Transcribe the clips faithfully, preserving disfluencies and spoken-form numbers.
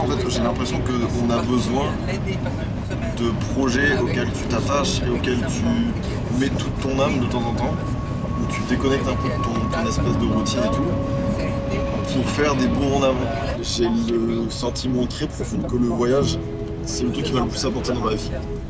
en fait, j'ai l'impression qu'on a besoin de projets auxquels tu t'attaches et auxquels tu mets toute ton âme de temps en temps, où tu déconnectes un peu de ton, ton espèce de routine et tout, pour faire des bons en avant. J'ai le sentiment très profond que le voyage, c'est le truc qui m'a le plus apporté dans ma vie.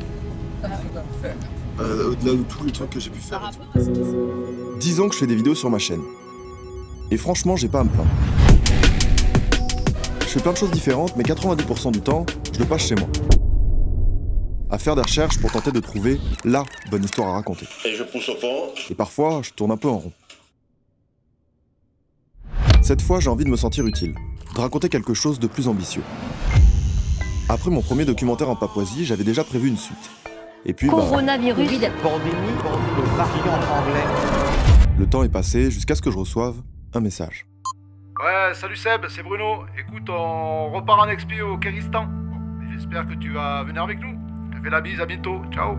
Euh, au-delà de tous les trucs que j'ai pu faire. dix ans que je fais des vidéos sur ma chaîne. Et franchement, j'ai pas à me plaindre. Je fais plein de choses différentes, mais quatre-vingt-dix pour cent du temps, je le passe chez moi. À faire des recherches pour tenter de trouver LA bonne histoire à raconter. Et je pousse au fond. Et parfois, je tourne un peu en rond. Cette fois, j'ai envie de me sentir utile, de raconter quelque chose de plus ambitieux. Après mon premier documentaire en Papouasie, j'avais déjà prévu une suite. Et puis, Coronavirus. Bah, Pandémie, le variant anglais. le temps est passé jusqu'à ce que je reçoive un message. Ouais, salut Seb, c'est Bruno. Écoute, on repart en expi au Kyrgyzstan. J'espère que tu vas venir avec nous. Je te fais la bise, à bientôt. Ciao.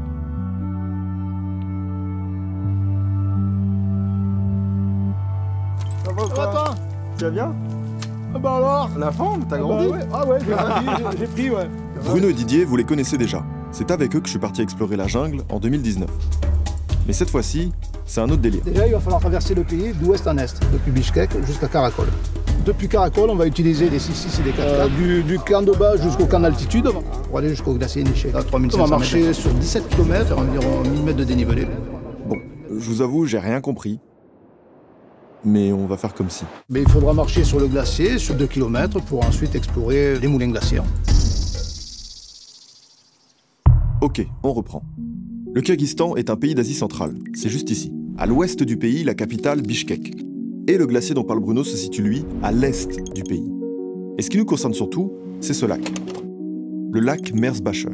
Ça va, Ça va toi? Tu vas bien? Ah bah alors? La forme, t'as Ah grandi? bah ouais. Ah ouais, j'ai grandi, j'ai- j'ai pris, ouais. Bruno et Didier, vous les connaissez déjà. C'est avec eux que je suis parti explorer la jungle en deux mille dix-neuf. Mais cette fois-ci, c'est un autre délire. Déjà, il va falloir traverser le pays d'ouest en est, depuis Bishkek jusqu'à Karakol. Depuis Karakol, on va utiliser des six six et des quatre quatre, du, du camp de bas jusqu'au camp d'altitude, pour aller jusqu'au glacier Niché, à trois mille cinq cents mètres. On va marcher sur dix-sept kilomètres, environ mille mètres de dénivelé. Bon, je vous avoue, j'ai rien compris. Mais on va faire comme si. Mais il faudra marcher sur le glacier, sur deux kilomètres, pour ensuite explorer les moulins glaciaires. Ok, on reprend. Le Kyrgyzstan est un pays d'Asie centrale, c'est juste ici. À l'ouest du pays, la capitale, Bishkek. Et le glacier dont parle Bruno se situe, lui, à l'est du pays. Et ce qui nous concerne surtout, c'est ce lac. Le lac Merzbacher.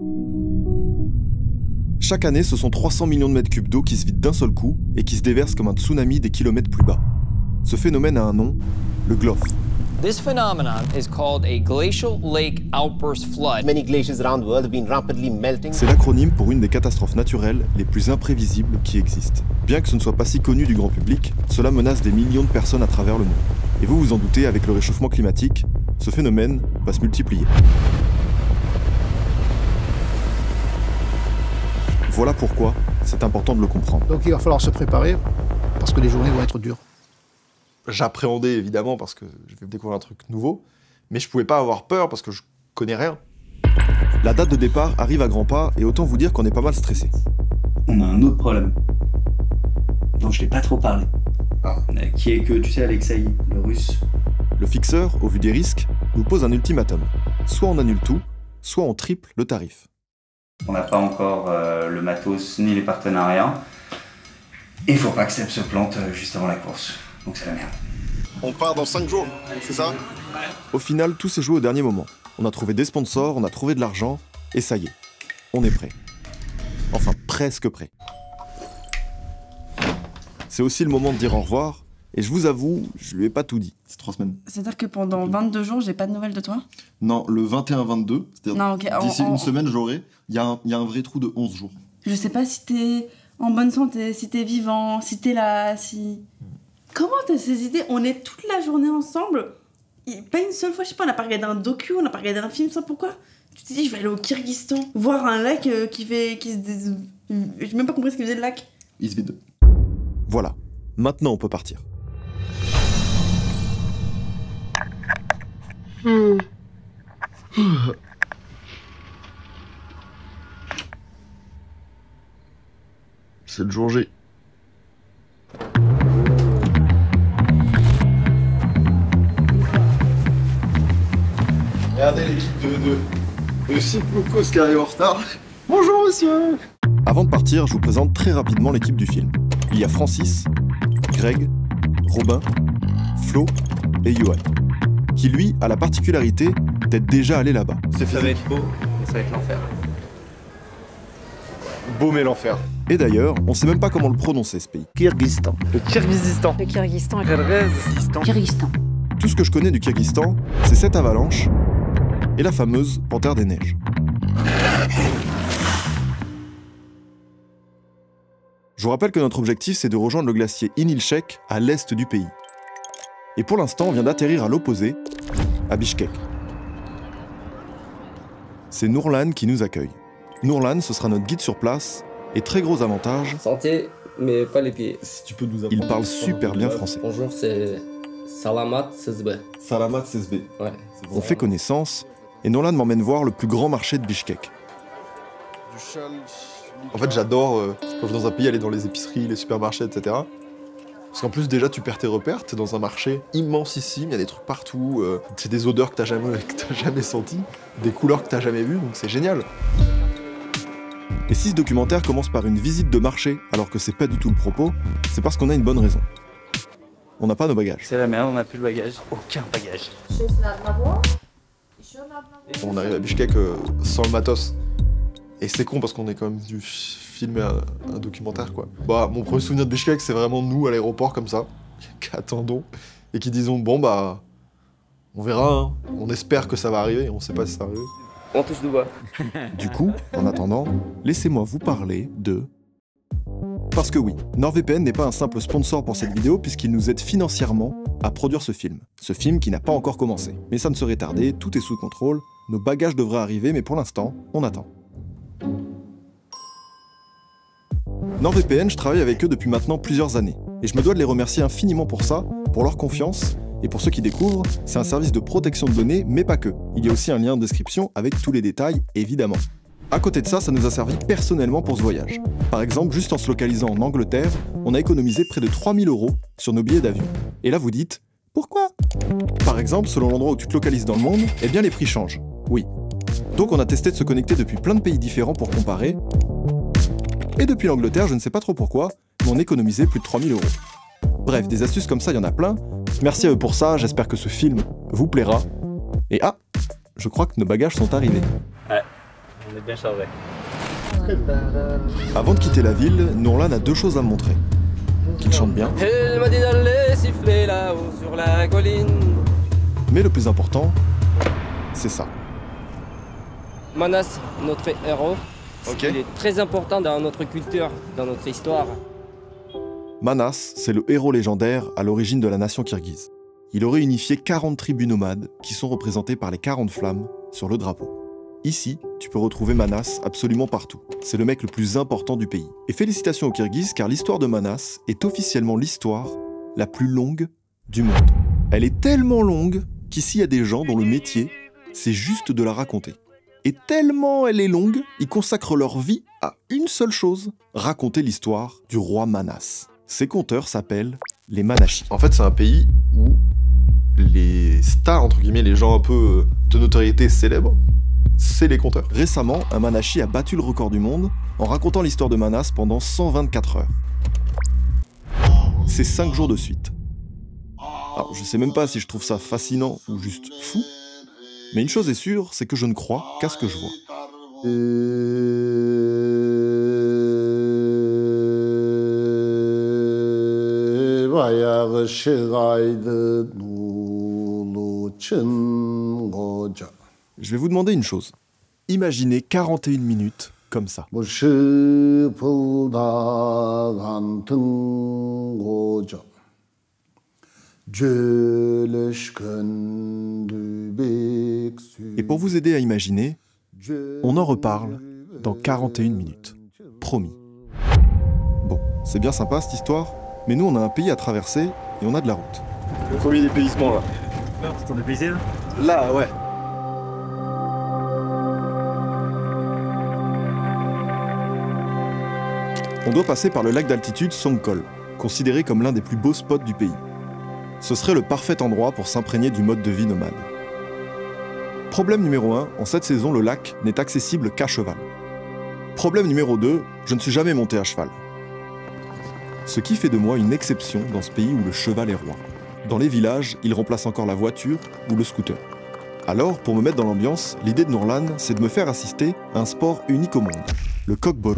Chaque année, ce sont trois cents millions de mètres cubes d'eau qui se vident d'un seul coup et qui se déversent comme un tsunami des kilomètres plus bas. Ce phénomène a un nom, le G L O F. This phenomenon is called a glacial lake outburst flood. Many glaciers around the world have been rapidly melting. C'est l'acronyme pour une des catastrophes naturelles les plus imprévisibles qui existent. Bien que ce ne soit pas si connu du grand public, cela menace des millions de personnes à travers le monde. Et vous vous en doutez, avec le réchauffement climatique, ce phénomène va se multiplier. Voilà pourquoi c'est important de le comprendre. Donc il va falloir se préparer, parce que les journées vont être dures. J'appréhendais évidemment parce que je vais découvrir un truc nouveau, mais je pouvais pas avoir peur parce que je connais rien. La date de départ arrive à grands pas et autant vous dire qu'on est pas mal stressé. On a un autre problème, dont je t'ai pas trop parlé, Ah. euh, qui est que, tu sais, Alexei, le russe, Le fixeur, au vu des risques, nous pose un ultimatum. Soit on annule tout, soit on triple le tarif. on n'a pas encore euh, le matos ni les partenariats, et il faut pas que Seb se plante euh, juste avant la course, donc c'est la merde. On part dans cinq jours, c'est ça? Au final, tout s'est joué au dernier moment. On a trouvé des sponsors, on a trouvé de l'argent, et ça y est, on est prêt. Enfin, presque prêt. C'est aussi le moment de dire au revoir, et je vous avoue, je lui ai pas tout dit. C'est trois semaines. C'est-à-dire que pendant vingt-deux jours, j'ai pas de nouvelles de toi? Non, le vingt et un vingt-deux, c'est-à-dire Non, ok. en- d'ici en- une semaine, j'aurai. Il y, a un- il y a un vrai trou de onze jours. Je sais pas si t'es en bonne santé, si t'es vivant, si t'es là, si... Comment t'as ces idées? On est toute la journée ensemble. Et pas une seule fois, je sais pas, on n'a pas regardé un docu, on n'a pas regardé un film, ça pourquoi? Tu t'es dit, je vais aller au Kyrgyzstan, voir un lac euh, qui fait... qui se... dés- J'ai même pas compris ce qu'il faisait le lac. Il se vide. Voilà, maintenant on peut partir. C'est le jour J. Regardez l'équipe de, de, de Cyclocos qui arrive en retard. Bonjour monsieur. Avant de partir, je vous présente très rapidement l'équipe du film. Il y a Francis, Greg, Robin, Flo et Johan, qui lui a la particularité d'être déjà allé là-bas. C'est Ça va physique. être beau, ça va être l'enfer. Beau mais l'enfer. Et d'ailleurs, on sait même pas comment le prononcer ce pays. Kyrgyzstan. Le Kyrgyzstan. Le Kyrgyzstan. Kyrgyzstan. Kyrgyzstan. Tout ce que je connais du Kyrgyzstan, c'est cette avalanche et la fameuse panthère des neiges. Je vous rappelle que notre objectif, c'est de rejoindre le glacier Inilchek à l'est du pays. Et pour l'instant, on vient d'atterrir à l'opposé, à Bishkek. c'est Nourlan qui nous accueille. Nourlan, ce sera notre guide sur place, et très gros avantage... Santé, mais pas les pieds. Si tu peux nous il parle super bien français. Bonjour, c'est Salamat Sezbe. Salamat Sezbe. Ouais. On fait connaissance, et Nourlan m'emmène voir le plus grand marché de Bichkek. En fait, j'adore, euh, quand je vais dans un pays, aller dans les épiceries, les supermarchés, et cetera. Parce qu'en plus, déjà, tu perds tes repères, t'es dans un marché immensissime, il y a des trucs partout, euh, c'est des odeurs que t'as jamais, que t'as jamais senties, des couleurs que t'as jamais vues, donc c'est génial. Et si ce documentaire commence par une visite de marché, alors que c'est pas du tout le propos, c'est parce qu'on a une bonne raison. On n'a pas nos bagages. C'est la merde, on n'a plus de bagages. Aucun bagage. On arrive à Bichkek euh, sans le matos. Et c'est con parce qu'on est quand même dû filmer un, un documentaire, quoi. Bah, mon premier souvenir de Bichkek, c'est vraiment nous à l'aéroport comme ça, qui attendons et qui disons bon bah, on verra, hein. On espère que ça va arriver, on sait pas si ça va arriver. On touche du bois. Du coup, en attendant, laissez-moi vous parler de... Parce que oui, NordVPN n'est pas un simple sponsor pour cette vidéo puisqu'il nous aide financièrement à produire ce film. Ce film qui n'a pas encore commencé. Mais ça ne serait tardé, tout est sous contrôle, nos bagages devraient arriver, mais pour l'instant, on attend. NordVPN, je travaille avec eux depuis maintenant plusieurs années, et je me dois de les remercier infiniment pour ça, pour leur confiance, et pour ceux qui découvrent, c'est un service de protection de données, mais pas que. Il y a aussi un lien en description avec tous les détails, évidemment. À côté de ça, ça nous a servi personnellement pour ce voyage. Par exemple, juste en se localisant en Angleterre, on a économisé près de trois mille euros sur nos billets d'avion. Et là vous dites, pourquoi? Par exemple, selon l'endroit où tu te localises dans le monde, eh bien les prix changent. Oui. Donc on a testé de se connecter depuis plein de pays différents pour comparer, et depuis l'Angleterre, je ne sais pas trop pourquoi, mais on économisait plus de trois mille euros. Bref, des astuces comme ça, il y en a plein. Merci à eux pour ça, j'espère que ce film vous plaira. Et ah, je crois que nos bagages sont arrivés. Ouais, on est bien chargés. Avant de quitter la ville, Nourlan a deux choses à me montrer. Qu'il chante bien. Elle m'a dit d'aller siffler là-haut sur la colline. Mais le plus important, c'est ça. Manas, notre héros. Okay. Il est très important dans notre culture, dans notre histoire. Manas, c'est le héros légendaire à l'origine de la nation kirghize. Il aurait unifié quarante tribus nomades qui sont représentées par les quarante flammes sur le drapeau. Ici, tu peux retrouver Manas absolument partout. C'est le mec le plus important du pays. Et félicitations aux Kirghizes car l'histoire de Manas est officiellement l'histoire la plus longue du monde. Elle est tellement longue qu'ici il y a des gens dont le métier, c'est juste de la raconter. Et tellement elle est longue, ils consacrent leur vie à une seule chose, raconter l'histoire du roi Manas. Ces conteurs s'appellent les Manashis. En fait, c'est un pays où les stars, entre guillemets, les gens un peu de notoriété célèbres, c'est les conteurs. Récemment, un Manashi a battu le record du monde en racontant l'histoire de Manas pendant cent vingt-quatre heures. C'est cinq jours de suite. Alors, je sais même pas si je trouve ça fascinant ou juste fou, mais une chose est sûre, c'est que je ne crois qu'à ce que je vois. Je vais vous demander une chose. Imaginez quarante et une minutes comme ça. Et pour vous aider à imaginer, on en reparle dans quarante et une minutes. Promis. Bon, c'est bien sympa cette histoire, mais nous on a un pays à traverser et on a de la route. Le premier dépaysement là. C'est ton dépaysé là? Là, ouais. On doit passer par le lac d'altitude Songkhol, considéré comme l'un des plus beaux spots du pays. Ce serait le parfait endroit pour s'imprégner du mode de vie nomade. Problème numéro un, en cette saison, le lac n'est accessible qu'à cheval. Problème numéro deux, je ne suis jamais monté à cheval. Ce qui fait de moi une exception dans ce pays où le cheval est roi. Dans les villages, il remplace encore la voiture ou le scooter. Alors, pour me mettre dans l'ambiance, l'idée de Nourlan, c'est de me faire assister à un sport unique au monde, le Kokboro.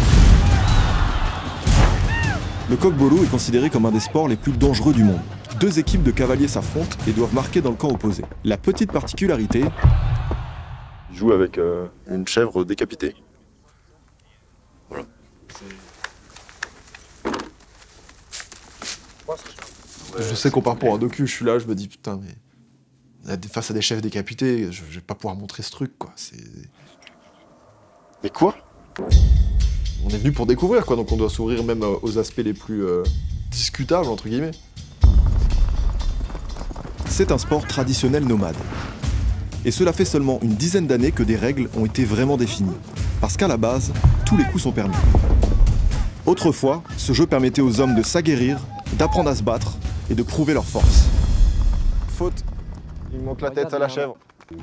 Le Kokboro est considéré comme un des sports les plus dangereux du monde. Deux équipes de cavaliers s'affrontent et doivent marquer dans le camp opposé. La petite particularité... Il joue avec euh, une chèvre décapitée. Voilà. Je sais qu'on part pour un docu, je suis là, je me dis putain mais... face à des chefs décapités, je, je vais pas pouvoir montrer ce truc, quoi. C'est... Mais quoi? On est venu pour découvrir, quoi, donc on doit s'ouvrir même aux aspects les plus euh, discutables, entre guillemets. C'est un sport traditionnel nomade. Et cela fait seulement une dizaine d'années que des règles ont été vraiment définies. Parce qu'à la base, tous les coups sont permis. Autrefois, ce jeu permettait aux hommes de s'aguerrir, d'apprendre à se battre et de prouver leur force. Faute. Il manque la tête à la chèvre.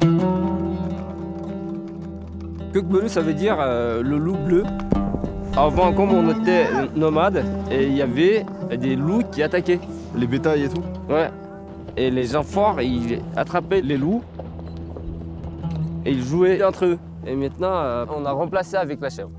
Kökbelu, ça veut dire euh, le loup bleu. Avant, comme on était nomade, et il y avait des loups qui attaquaient. Les bétails et tout? Ouais. Et les gens forts, ils attrapaient les loups et ils jouaient entre eux. Et maintenant, euh, on a remplacé avec la chèvre.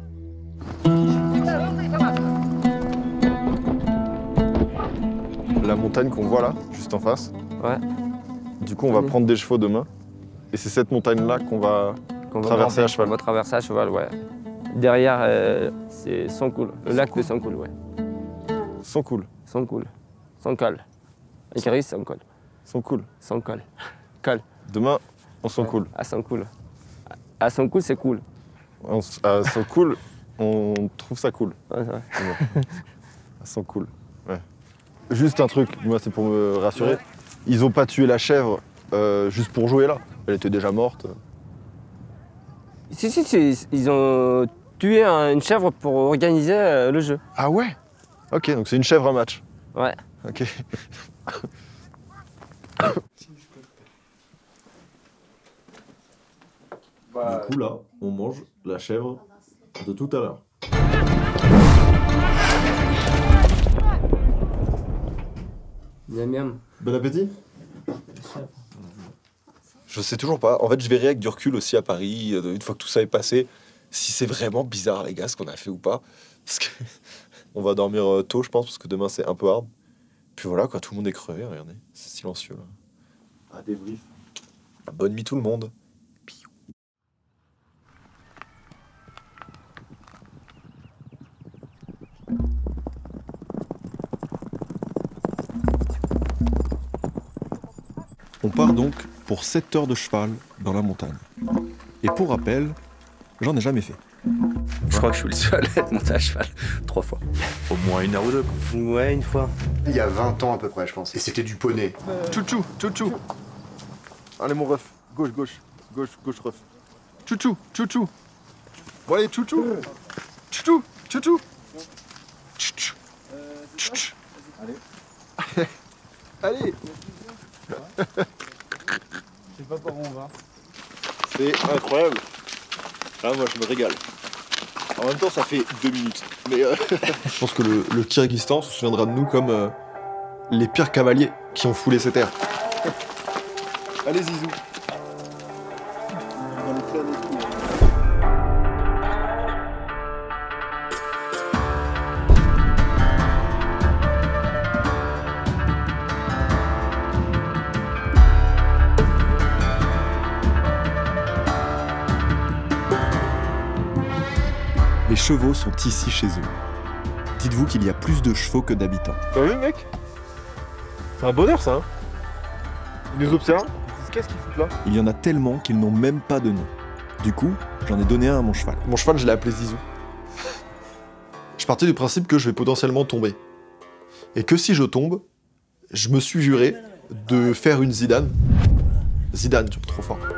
La montagne qu'on voit là, juste en face. Ouais. Du coup, on va prendre des chevaux demain. Et c'est cette montagne-là qu'on va Qu'on va traverser à cheval. On va traverser à cheval, ouais. Derrière, euh, c'est Sonkoul, le lac de Sonkoul, ouais. Sonkoul. Sonkoul. Sonkol. Écrit Sonkoul. Sonkoul. Sonkol. Col. Demain, on Sonkoul. À Sonkoul. À Sonkoul, c'est cool. On, à Sonkoul, on trouve ça cool. Ouais, ouais. À Sonkoul, ouais. Juste un truc, moi c'est pour me rassurer. Ouais. Ils ont pas tué la chèvre euh, juste pour jouer là. Elle était déjà morte. Si, si, si, ils ont tué un- une chèvre pour organiser euh, le jeu. Ah ouais? Ok, donc c'est une chèvre à match. Ouais. Ok. Du coup, là, on mange la chèvre de tout à l'heure. Miam miam. Bon appétit? Je sais toujours pas. En fait, je verrai avec du recul aussi à Paris, euh, une fois que tout ça est passé, si c'est vraiment bizarre, les gars, ce qu'on a fait ou pas. Parce que on va dormir euh, tôt, je pense, parce que demain, c'est un peu hard. Puis voilà, quoi, tout le monde est crevé, regardez. C'est silencieux, là. À débrief. Bonne nuit tout le monde. On part donc pour sept heures de cheval dans la montagne. Et pour rappel, j'en ai jamais fait. Je crois que je suis le seul à être monté à cheval trois fois. Au moins une heure ou deux. Ouais, une fois. Il y a vingt ans à peu près, je pense. Et c'était du poney. Tchou-tchou, tchou-tchou. Allez, mon ref. Gauche, gauche. Gauche, gauche, ref. Tchou-tchou, tchou-tchou. Bon, allez, tchou-tchou. Tchou-tchou, tchou-tchou. Tchou-tchou. Tchou-tchou. Allez. Allez. Je sais pas par où on va. C'est incroyable. Ah, moi, je me régale. En même temps, ça fait deux minutes. Mais euh... Je pense que le, le Kyrgyzstan se souviendra de nous comme euh, les pires cavaliers qui ont foulé ces terres. Allez, Zizou. Les chevaux sont ici chez eux. Dites-vous qu'il y a plus de chevaux que d'habitants. T'as vu, mec? C'est un bonheur, ça, hein? Ils nous observent. Qu'est-ce qu'ils foutent là? Il y en a tellement qu'ils n'ont même pas de nom. Du coup, j'en ai donné un à mon cheval. Mon cheval, je l'ai appelé Zizou. Je partais du principe que je vais potentiellement tomber. Et que si je tombe, je me suis juré de faire une Zidane. Zidane, tu es trop fort.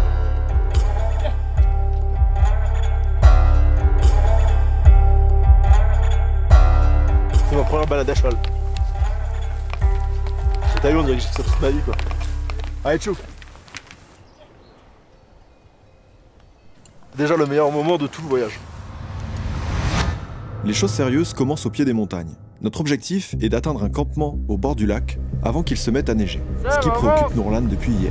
C'est ma première balade à cheval. T'as vu, on dirait que j'ai fait ça toute ma vie, quoi. Allez, tchou. Déjà le meilleur moment de tout le voyage. Les choses sérieuses commencent au pied des montagnes. Notre objectif est d'atteindre un campement au bord du lac avant qu'il se mette à neiger, ce qui préoccupe Nourlan depuis hier.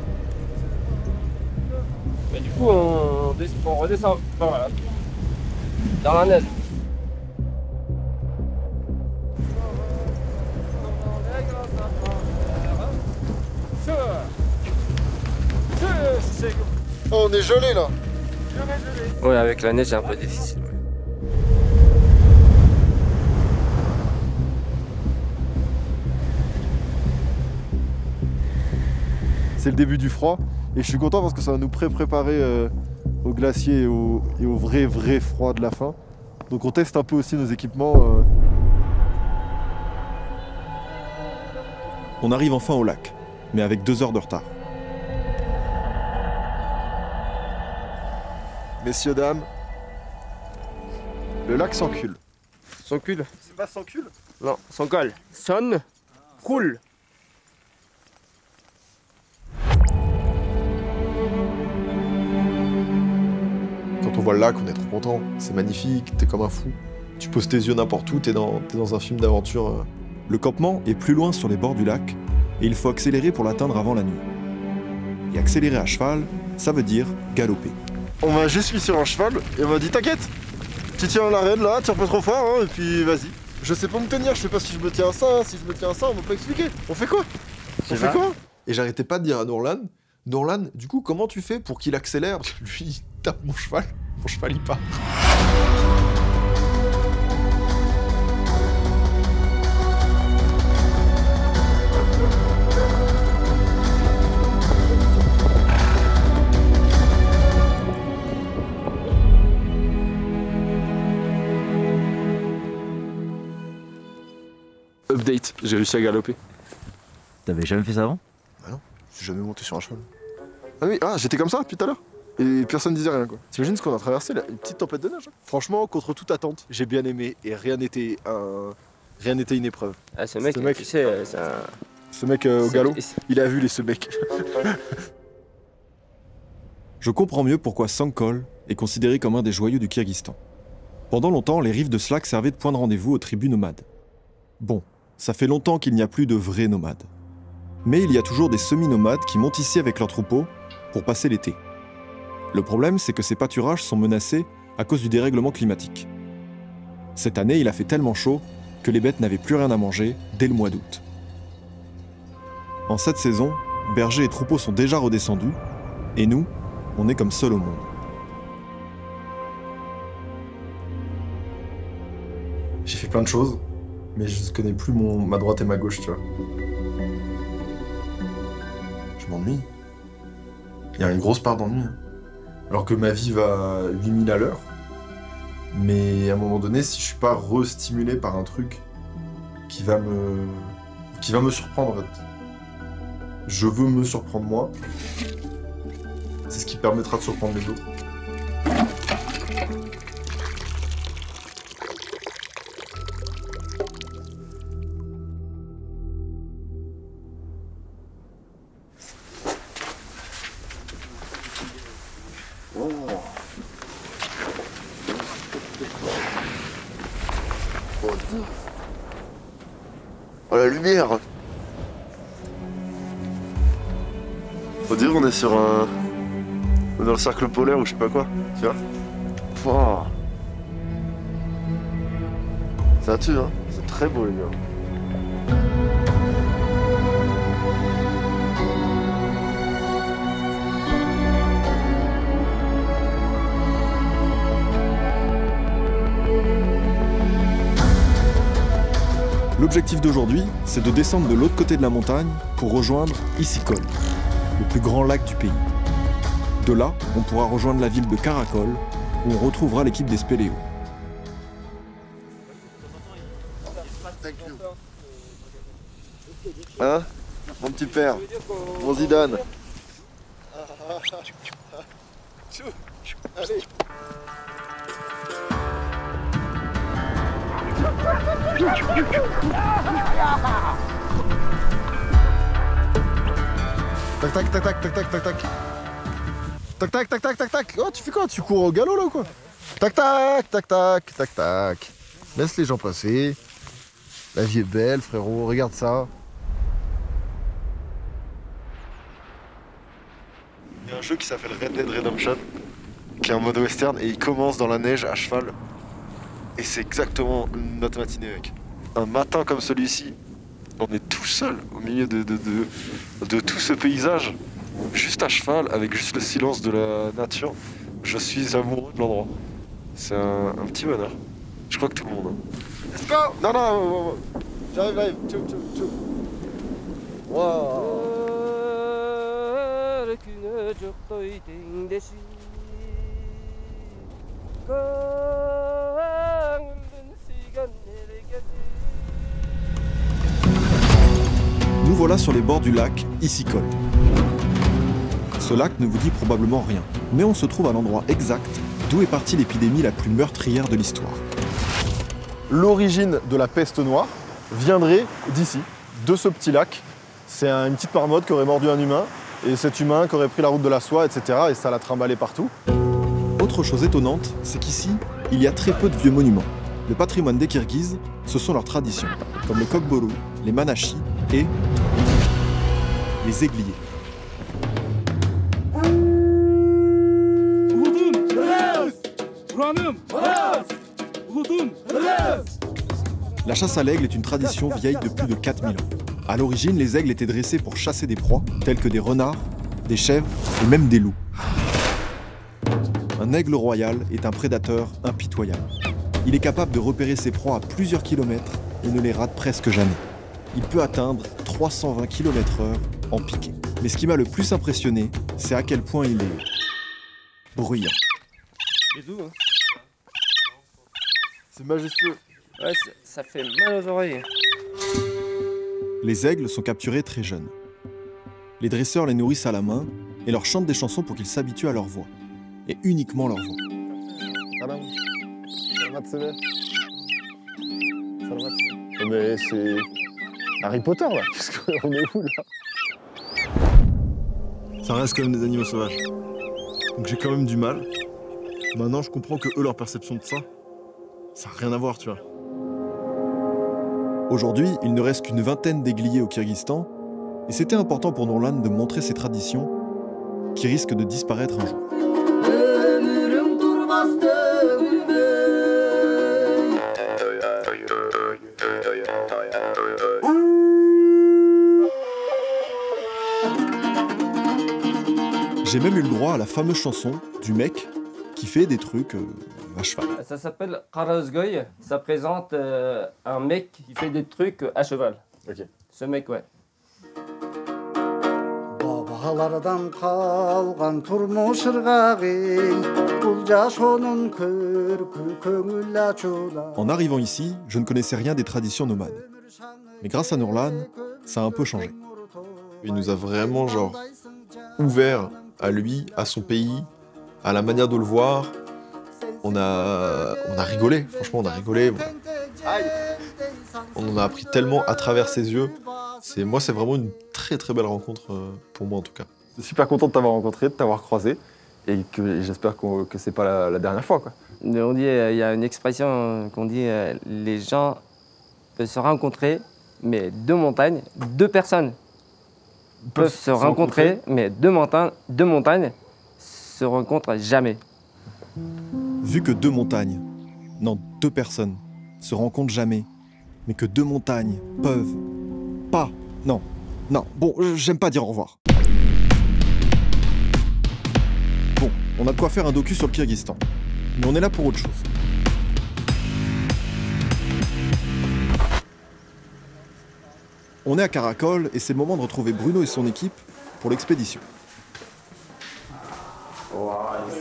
Mais du coup, on, des- on redescend. Enfin, voilà. Dans la neige. Oh, on est gelé là. Ouais, avec la neige, c'est un peu difficile. ouais. C'est c'est le début du froid. Et je suis content parce que ça va nous pré-préparer euh, au glacier et au, et au vrai, vrai froid de la fin. Donc on teste un peu aussi nos équipements. Euh... On arrive enfin au lac, mais avec deux heures de retard. Messieurs, dames, le lac s'encule. S'encule? C'est pas s'encule? Non, s'encole. Sonne, coule. Quand on voit le lac, on est trop content. C'est magnifique, t'es comme un fou. Tu poses tes yeux n'importe où, t'es dans, t'es dans un film d'aventure. Le campement est plus loin sur les bords du lac et il faut accélérer pour l'atteindre avant la nuit. Et accélérer à cheval, ça veut dire galoper. On m'a juste mis sur un cheval et on m'a dit t'inquiète, tu tiens la rêne là, tiens pas trop fort hein, et puis vas-y. Je sais pas me tenir, je sais pas si je me tiens à ça, si je me tiens à ça, on m'a pas expliqué. On fait quoi? On fait quoi? Et j'arrêtais pas de dire à Nourlan, Nourlan, du coup comment tu fais pour qu'il accélère? Parce que lui il tape mon cheval, mon cheval il part. Update, j'ai réussi à galoper. T'avais jamais fait ça avant? Bah non, je suis jamais monté sur un cheval. Ah oui, ah j'étais comme ça depuis tout à l'heure. Et personne disait rien quoi. T'imagines ce qu'on a traversé là, une petite tempête de neige. Hein. Franchement, contre toute attente, j'ai bien aimé et rien n'était un... rien n'était une épreuve. Ah ce mec, ce mec tu sais, c'est un... Ce mec euh, au galop, il a vu les ce mec. Je comprends mieux pourquoi Sankol est considéré comme un des joyaux du Kyrgyzstan. Pendant longtemps, les rives de ce lac servaient de point de rendez-vous aux tribus nomades. Bon, ça fait longtemps qu'il n'y a plus de vrais nomades. Mais il y a toujours des semi-nomades qui montent ici avec leurs troupeaux pour passer l'été. Le problème, c'est que ces pâturages sont menacés à cause du dérèglement climatique. Cette année, il a fait tellement chaud que les bêtes n'avaient plus rien à manger dès le mois d'août. En cette saison, bergers et troupeaux sont déjà redescendus, et nous, on est comme seuls au monde. J'ai fait plein de choses, mais je ne connais plus mon, ma droite et ma gauche, tu vois. Je m'ennuie. Il y a une grosse part d'ennui. Alors que ma vie va à huit mille à l'heure. Mais à un moment donné, si je suis pas re-stimulé par un truc qui va me... qui va me surprendre, en fait. Je veux me surprendre moi. C'est ce qui permettra de surprendre les autres. Oh la lumière! Faut dire qu'on est sur un... on est dans le cercle polaire ou je sais pas quoi, tu vois? Wow. Ça tue hein, c'est très beau les gars. L'objectif d'aujourd'hui, c'est de descendre de l'autre côté de la montagne pour rejoindre Issyk, le plus grand lac du pays. De là, on pourra rejoindre la ville de Karakol, où on retrouvera l'équipe des Spéléos. Hein, mon petit père, mon Zidane. Allez. Tac tac tac tac tac tac tac tac. Tac tac tac tac tac tac. Oh tu fais quoi? Tu cours au galop là ou quoi? Tac tac tac tac tac tac. Laisse les gens passer. La vie est belle frérot, regarde ça. Il y a un jeu qui s'appelle Red Dead Redemption, qui est en mode western et il commence dans la neige à cheval. Et c'est exactement notre matinée mec. Un matin comme celui-ci, on est tout seul au milieu de, de, de, de tout ce paysage, juste à cheval, avec juste le silence de la nature. Je suis amoureux de l'endroit. C'est un, un petit bonheur. Je crois que tout le monde. Hein. Let's go! Non, non, j'arrive, j'arrive. Tchou, tchou, tchou. Wow. Nous voilà sur les bords du lac Issyk-Kul. Ce lac ne vous dit probablement rien, mais on se trouve à l'endroit exact d'où est partie l'épidémie la plus meurtrière de l'histoire. L'origine de la peste noire viendrait d'ici, de ce petit lac. C'est une petite marmotte qui aurait mordu un humain, et cet humain qui aurait pris la route de la soie, et cetera. Et ça l'a trimballé partout. Autre chose étonnante, c'est qu'ici, il y a très peu de vieux monuments. Le patrimoine des Kirghizes, ce sont leurs traditions, comme le kokboru, les manachis et les aiguilliers. La chasse à l'aigle est une tradition vieille de plus de quatre mille ans. À l'origine, les aigles étaient dressés pour chasser des proies, telles que des renards, des chèvres et même des loups. Un aigle royal est un prédateur impitoyable. Il est capable de repérer ses proies à plusieurs kilomètres et ne les rate presque jamais. Il peut atteindre trois cent vingt kilomètres heure en piqué. Mais ce qui m'a le plus impressionné, c'est à quel point il est bruyant. Bisous, hein. C'est majestueux. Ouais, ça fait mal aux oreilles. Les aigles sont capturés très jeunes. Les dresseurs les nourrissent à la main et leur chantent des chansons pour qu'ils s'habituent à leur voix. Et uniquement leur voix. Mais c'est Harry Potter là. Qu'est-ce qu'on est où là? Ça reste quand même des animaux sauvages. Donc j'ai quand même du mal. Maintenant, je comprends que eux, leur perception de ça, ça n'a rien à voir, tu vois. Aujourd'hui, il ne reste qu'une vingtaine d'aiguilliers au Kyrgyzstan, et c'était important pour Nurlan de montrer ces traditions qui risquent de disparaître un jour. J'ai même eu le droit à la fameuse chanson du mec qui fait des trucs euh, à cheval. Ça s'appelle Karazgoy. Ça présente euh, un mec qui fait des trucs à cheval. Ok. Ce mec, ouais. En arrivant ici, je ne connaissais rien des traditions nomades. Mais grâce à Nurlan, ça a un peu changé. Il nous a vraiment, genre, ouvert à lui, à son pays, à la manière de le voir. On a, on a rigolé, franchement, on a rigolé. On en a appris tellement à travers ses yeux. C'est, moi, c'est vraiment une très très belle rencontre, euh, pour moi en tout cas. Je suis super content de t'avoir rencontré, de t'avoir croisé, et que et j'espère qu'on, que c'est pas la, la dernière fois, quoi. On dit, il euh, y a une expression qu'on dit, euh, les gens peuvent se rencontrer, mais deux montagnes, deux personnes peuvent, peuvent se rencontrer, rencontrer, mais deux montagnes, deux montagnes se rencontrent jamais. Vu que deux montagnes, non, deux personnes, se rencontrent jamais, mais que deux montagnes peuvent pas, non, non, bon, j'aime pas dire au revoir. Bon, on a de quoi faire un docu sur le Kyrgyzstan, mais on est là pour autre chose. On est à Karakol et c'est le moment de retrouver Bruno et son équipe pour l'expédition. Oh,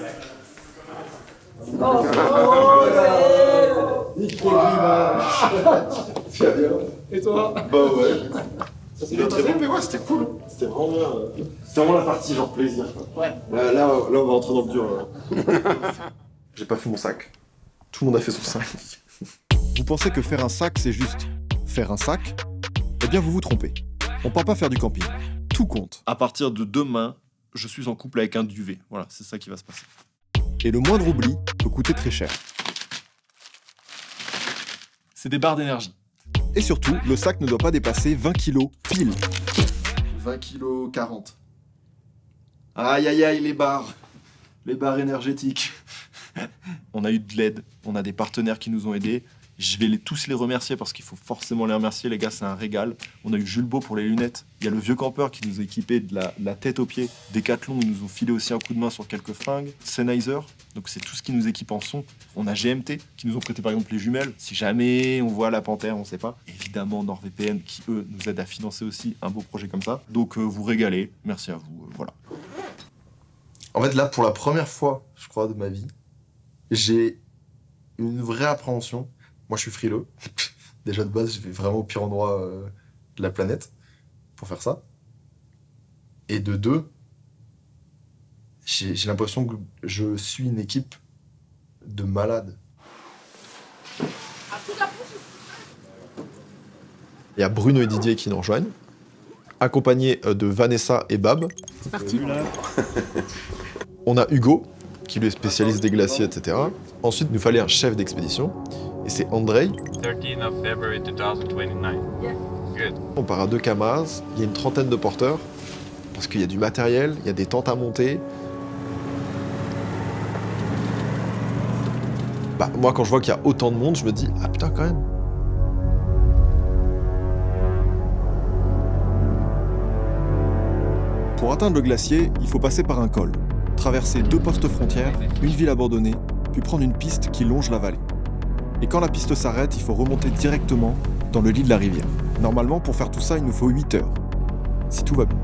nickel l'image. Tu vas bien? Et toi? Bah ouais. Ça s'est Il est bien très passé? bon, mais ouais, c'était cool. C'était vraiment bien. C'était vraiment la partie genre plaisir. Quoi. Ouais. Là, là, là, on va rentrer dans le dur. J'ai pas fait mon sac. Tout le monde a fait son sac. Vous pensez que faire un sac, c'est juste faire un sac? Eh bien, vous vous trompez. On part pas faire du camping. Tout compte. À partir de demain, je suis en couple avec un duvet. Voilà, c'est ça qui va se passer. Et le moindre oubli peut coûter très cher. C'est des barres d'énergie. Et surtout, le sac ne doit pas dépasser vingt kilos pile. vingt kilos quarante. Aïe aïe aïe, les barres. Les barres énergétiques. On a eu de l'aide, on a des partenaires qui nous ont aidés. Je vais les, tous les remercier parce qu'il faut forcément les remercier, les gars, c'est un régal. On a eu Jules Beau pour les lunettes. Il y a le vieux campeur qui nous a équipés de la, de la tête aux pieds. Decathlon, ils nous ont filé aussi un coup de main sur quelques fringues. Sennheiser, donc c'est tout ce qui nous équipe en son. On a G M T qui nous ont prêté par exemple les jumelles. Si jamais on voit la panthère, on sait pas. Évidemment NordVPN qui eux nous aident à financer aussi un beau projet comme ça. Donc euh, vous régalez, merci à vous, euh, voilà. En fait, là, pour la première fois, je crois, de ma vie, j'ai une vraie appréhension. Moi, je suis frileux. Déjà, de base, je vais vraiment au pire endroit euh, de la planète pour faire ça. Et de deux, j'ai j'ai l'impression que je suis une équipe de malades. Il y a Bruno et Didier qui nous rejoignent, accompagnés de Vanessa et Bab. C'est parti. On a Hugo, qui lui est spécialiste des glaciers, et cetera. Ensuite, il nous fallait un chef d'expédition, et c'est Andrei. thirteenth of February two thousand twenty-nine. Good. On part à deux Kamaz, il y a une trentaine de porteurs, parce qu'il y a du matériel, il y a des tentes à monter. Bah, moi, quand je vois qu'il y a autant de monde, je me dis, ah putain, quand même. Pour atteindre le glacier, il faut passer par un col, traverser deux postes frontières, une ville abandonnée, puis prendre une piste qui longe la vallée. Et quand la piste s'arrête, il faut remonter directement dans le lit de la rivière. Normalement, pour faire tout ça, il nous faut huit heures, si tout va bien.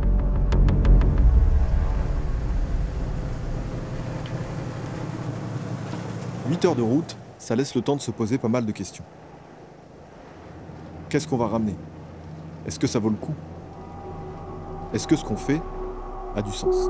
huit heures de route, ça laisse le temps de se poser pas mal de questions. Qu'est-ce qu'on va ramener? Est-ce que ça vaut le coup? Est-ce que ce qu'on fait a du sens?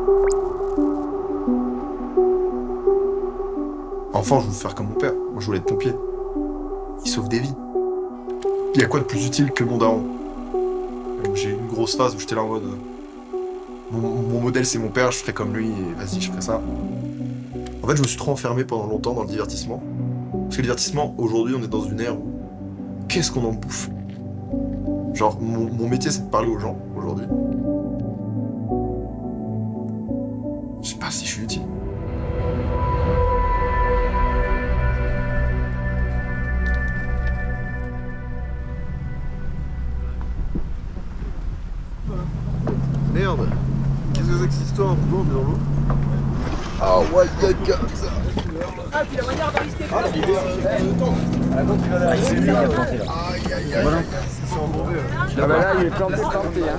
Enfant, je voulais faire comme mon père. Moi, je voulais être pompier. Il sauve des vies. Il y a quoi de plus utile que mon daron? J'ai eu une grosse phase où j'étais là en mode... Mon, mon modèle, c'est mon père, je ferai comme lui, et vas-y, je ferai ça. En fait, je me suis trop enfermé pendant longtemps dans le divertissement. Parce que le divertissement, aujourd'hui, on est dans une ère où... Qu'est-ce qu'on en bouffe? Genre, mon, mon métier, c'est de parler aux gens, aujourd'hui. Je sais pas si je suis utile. Merde! Qu'est-ce que c'est que cette histoire? Pourquoi on est dans l'eau? Ah ouais, y'a gars, ça! Ah, puis la manière d'arriver ah, il est ah, donc il va derrière. C'est lui qui a planté là. Aïe, aïe, aïe, aïe, c'est sur un mauvais. Ah bah là, il est planté, planté, hein.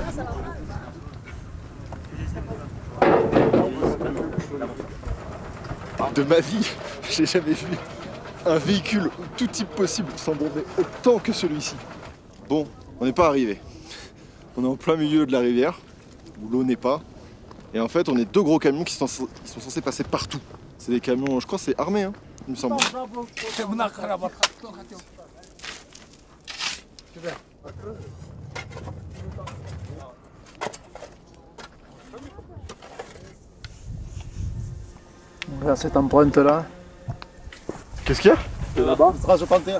De ma vie, j'ai jamais vu un véhicule tout type possible s'embomber autant que celui-ci. Bon, on n'est pas arrivé. On est en plein milieu de la rivière, où l'eau n'est pas. Et en fait, on est deux gros camions qui sont, qui sont censés passer partout. C'est des camions, je crois que c'est armé, hein, il me semble. Regarde cette empreinte-là. Qu'est-ce qu'il y a? Là-bas, trace panthère.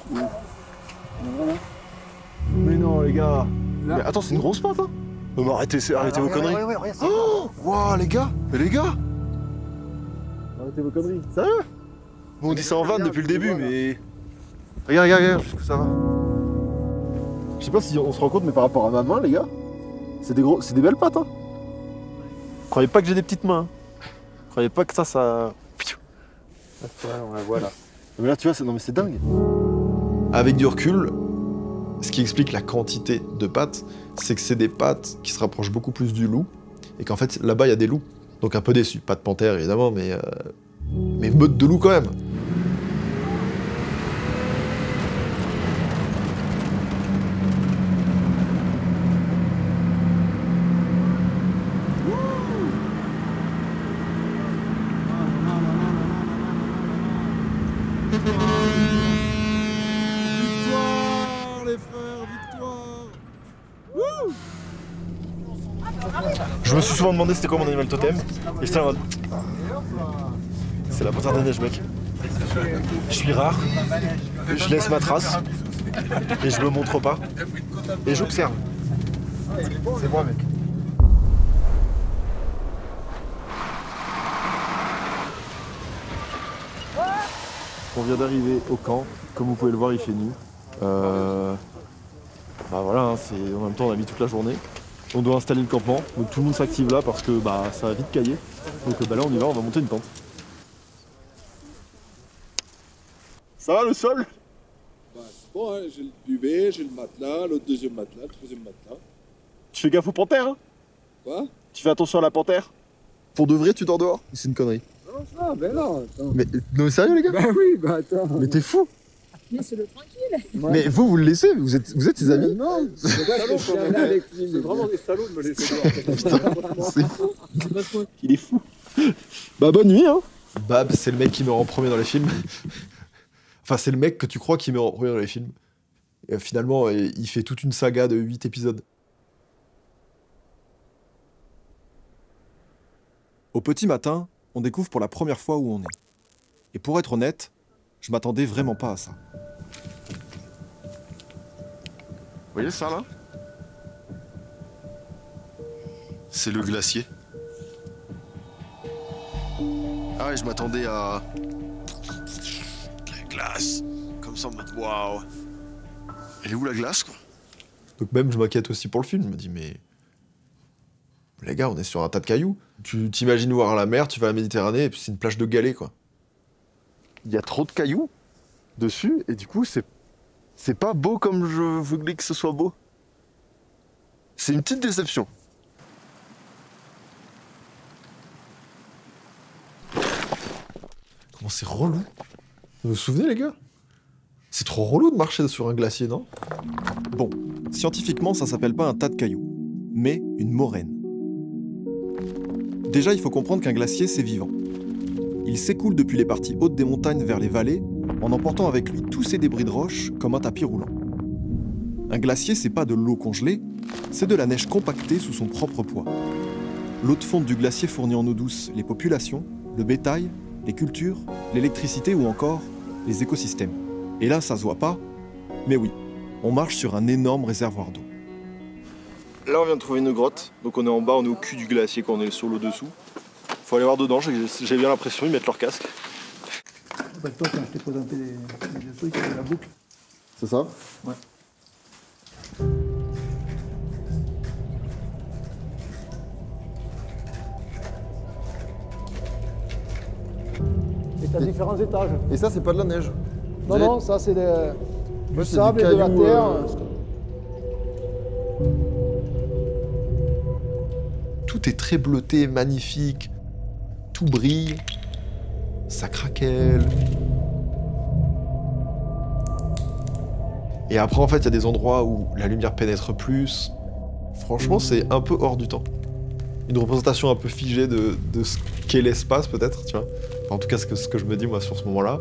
Mais non, les gars. Mais attends, c'est une grosse patte, hein? Non, mais arrêtez, arrêtez vos conneries. Oh, wow, les gars. Mais les gars. Arrêtez vos conneries. Sérieux? Bon, on dit ça en vanne depuis le début, mais... Regarde, regarde, regarde, jusqu'où ça va. Je sais pas si on se rend compte, mais par rapport à ma main, les gars, c'est des gros, c'est des belles pattes, hein. Croyez pas que j'ai des petites mains. Croyez pas que ça, ça... Ouais, on la voit là. Mais là, tu vois, c'est... non mais c'est dingue. Avec du recul, ce qui explique la quantité de pattes, c'est que c'est des pattes qui se rapprochent beaucoup plus du loup, et qu'en fait, là-bas, il y a des loups. Donc un peu déçu. Pas de panthère, évidemment, mais... Euh... mais meute de loup quand même. Victoire, les frères, victoire. Wouh. Je me suis souvent demandé c'était quoi mon animal totem, et j'étais en mode... C'est la panthère des neiges, mec. Je suis rare, je laisse ma trace, et je me montre pas, et j'observe. C'est moi, mec. On vient d'arriver au camp, comme vous pouvez le voir, il fait nuit. Euh... Bah voilà, hein, c'est... en même temps on a mis toute la journée. On doit installer le campement, donc tout le monde s'active là parce que bah, ça va vite cailler. Donc bah là on y va, on va monter une tente. Ça va le sol? Bah c'est bon, hein, j'ai le duvet, j'ai le matelas, le deuxième matelas, le troisième matelas. Tu fais gaffe aux panthères, hein? Quoi? Tu fais attention à la panthère? Pour de vrai, tu dors dehors? C'est une connerie. Non, ça, ben non, attends. Mais non, sérieux, les gars? Ben oui, bah attends. Mais t'es fou. Laisse-le tranquille. Ouais. Mais vous, vous le laissez? Vous êtes, vous êtes ses amis? Non, c'est vraiment des salauds de me laisser dehors. C'est fou. Il est fou. Bah, bonne nuit, hein. Bab, c'est le mec qui meurt en premier dans les films. Enfin, c'est le mec que tu crois qui meurt en premier dans les films. Et finalement, il fait toute une saga de huit épisodes. Au petit matin, on découvre pour la première fois où on est. Et pour être honnête, je m'attendais vraiment pas à ça. Vous voyez ça, là? C'est le glacier. Ah ouais, je m'attendais à... la glace. Comme ça, en mode waouh. Elle est où la glace, quoi? Donc même, je m'inquiète aussi pour le film. Je me dis, mais... les gars, on est sur un tas de cailloux. Tu t'imagines voir la mer, tu vas à la Méditerranée, et puis c'est une plage de galets, quoi. Il y a trop de cailloux dessus, et du coup, c'est... c'est pas beau comme je voulais que ce soit beau. C'est une petite déception. Comment c'est relou. Vous vous souvenez, les gars? C'est trop relou de marcher sur un glacier, non? Bon, scientifiquement, ça s'appelle pas un tas de cailloux, mais une moraine. Déjà, il faut comprendre qu'un glacier, c'est vivant. Il s'écoule depuis les parties hautes des montagnes vers les vallées, en emportant avec lui tous ces débris de roches comme un tapis roulant. Un glacier, c'est pas de l'eau congelée, c'est de la neige compactée sous son propre poids. L'eau de fonte du glacier fournit en eau douce les populations, le bétail, les cultures, l'électricité ou encore les écosystèmes. Et là, ça se voit pas, mais oui, on marche sur un énorme réservoir d'eau. Là, on vient de trouver une grotte, donc on est en bas, on est au cul du glacier quand on est sur l'eau dessous. Faut aller voir dedans, j'ai bien l'impression, ils mettent leur casque. Toi, quand je t'ai présenté les, les trucs, il y avait la boucle. C'est ça? Ouais. Et t'as différents étages. Et ça, c'est pas de la neige? Non, Vous non, avez... ça c'est de... du ouais, sable du et de la caillou, terre. Euh... Tout est très bleuté, magnifique. Tout brille. Ça craquelle. Et après, en fait, il y a des endroits où la lumière pénètre plus. Franchement, c'est un peu hors du temps. Une représentation un peu figée de, de ce qu'est l'espace, peut-être, tu vois. Enfin, en tout cas, ce que, ce que je me dis, moi, sur ce moment-là.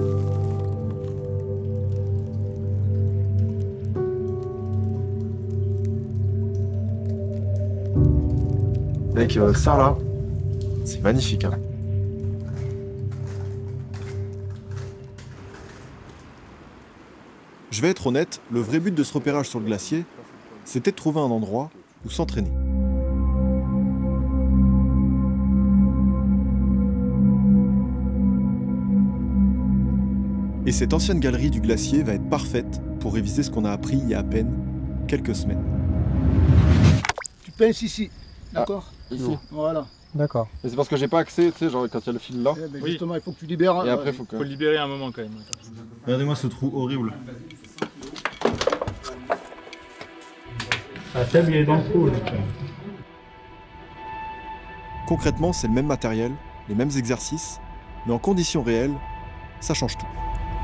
Mec, euh, ça, là, c'est magnifique, hein. Je vais être honnête, le vrai but de ce repérage sur le glacier, c'était de trouver un endroit où s'entraîner. Et cette ancienne galerie du glacier va être parfaite pour réviser ce qu'on a appris il y a à peine quelques semaines. Tu pinces ici, d'accord? Ah, ici. Voilà. D'accord. Et c'est parce que j'ai pas accès, tu sais, genre quand il y a le fil là. Eh ben, justement, il faut que tu libères. Et après, il faut que... faut le libérer un moment quand même. Regardez-moi ce trou horrible. La table, il est dans le trou. Concrètement, c'est le même matériel, les mêmes exercices, mais en conditions réelles, ça change tout.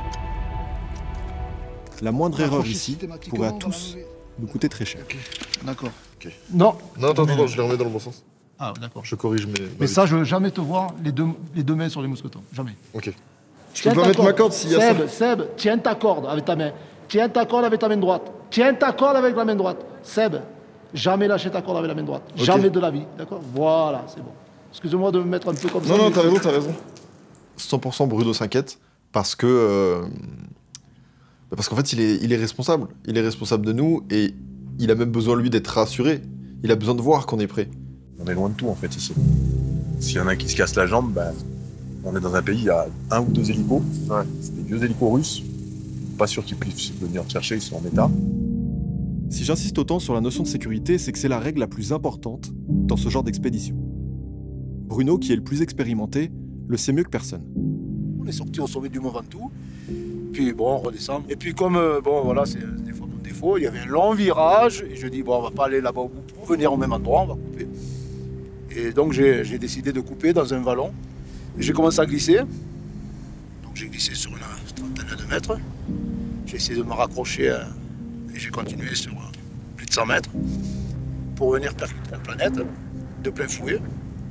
La moindre erreur ici pourrait à tous nous coûter très cher. D'accord. Okay. Non. Non, attends, attends, je les remets dans le bon sens. Ah, d'accord. Je corrige mes... Mais ça, je veux jamais te voir les deux, les deux mains sur les mousquetons. Jamais. Ok. Je peux pas mettre ma corde s'il y a ça. Seb, Seb, tiens ta corde avec ta main. Tiens ta corde avec ta main droite. Tiens ta corde avec la main droite. Seb, jamais lâcher ta corde avec la main droite. Okay. Jamais de la vie. D'accord? Voilà, c'est bon. Excuse-moi de me mettre un peu comme ça. Non, non, mais... t'as raison, t'as raison. cent pour cent Bruno s'inquiète parce que... Euh... Parce qu'en fait, il est, il est responsable. Il est responsable de nous et il a même besoin, lui, d'être rassuré. Il a besoin de voir qu'on est prêt. On est loin de tout, en fait, ici. S'il y en a qui se cassent la jambe, bah, on est dans un pays, il y a un ou deux hélicos. Ouais. C'est des vieux hélicos russes. Pas sûr qu'ils puissent venir te chercher, ils sont en état. Si j'insiste autant sur la notion de sécurité, c'est que c'est la règle la plus importante dans ce genre d'expédition. Bruno, qui est le plus expérimenté, le sait mieux que personne. On est sorti au sommet du Mont Ventoux, puis bon, on redescend. Et puis comme, euh, bon voilà, c'est des fois mon défaut, il y avait un long virage, et je dis, bon, on va pas aller là-bas au bout pour venir au même endroit, on va couper. Et donc j'ai décidé de couper dans un vallon. J'ai commencé à glisser. Donc j'ai glissé sur une trentaine de mètres. J'ai essayé de me raccrocher euh, et j'ai continué sur euh, plus de cent mètres pour venir percuter la planète de plein fouet.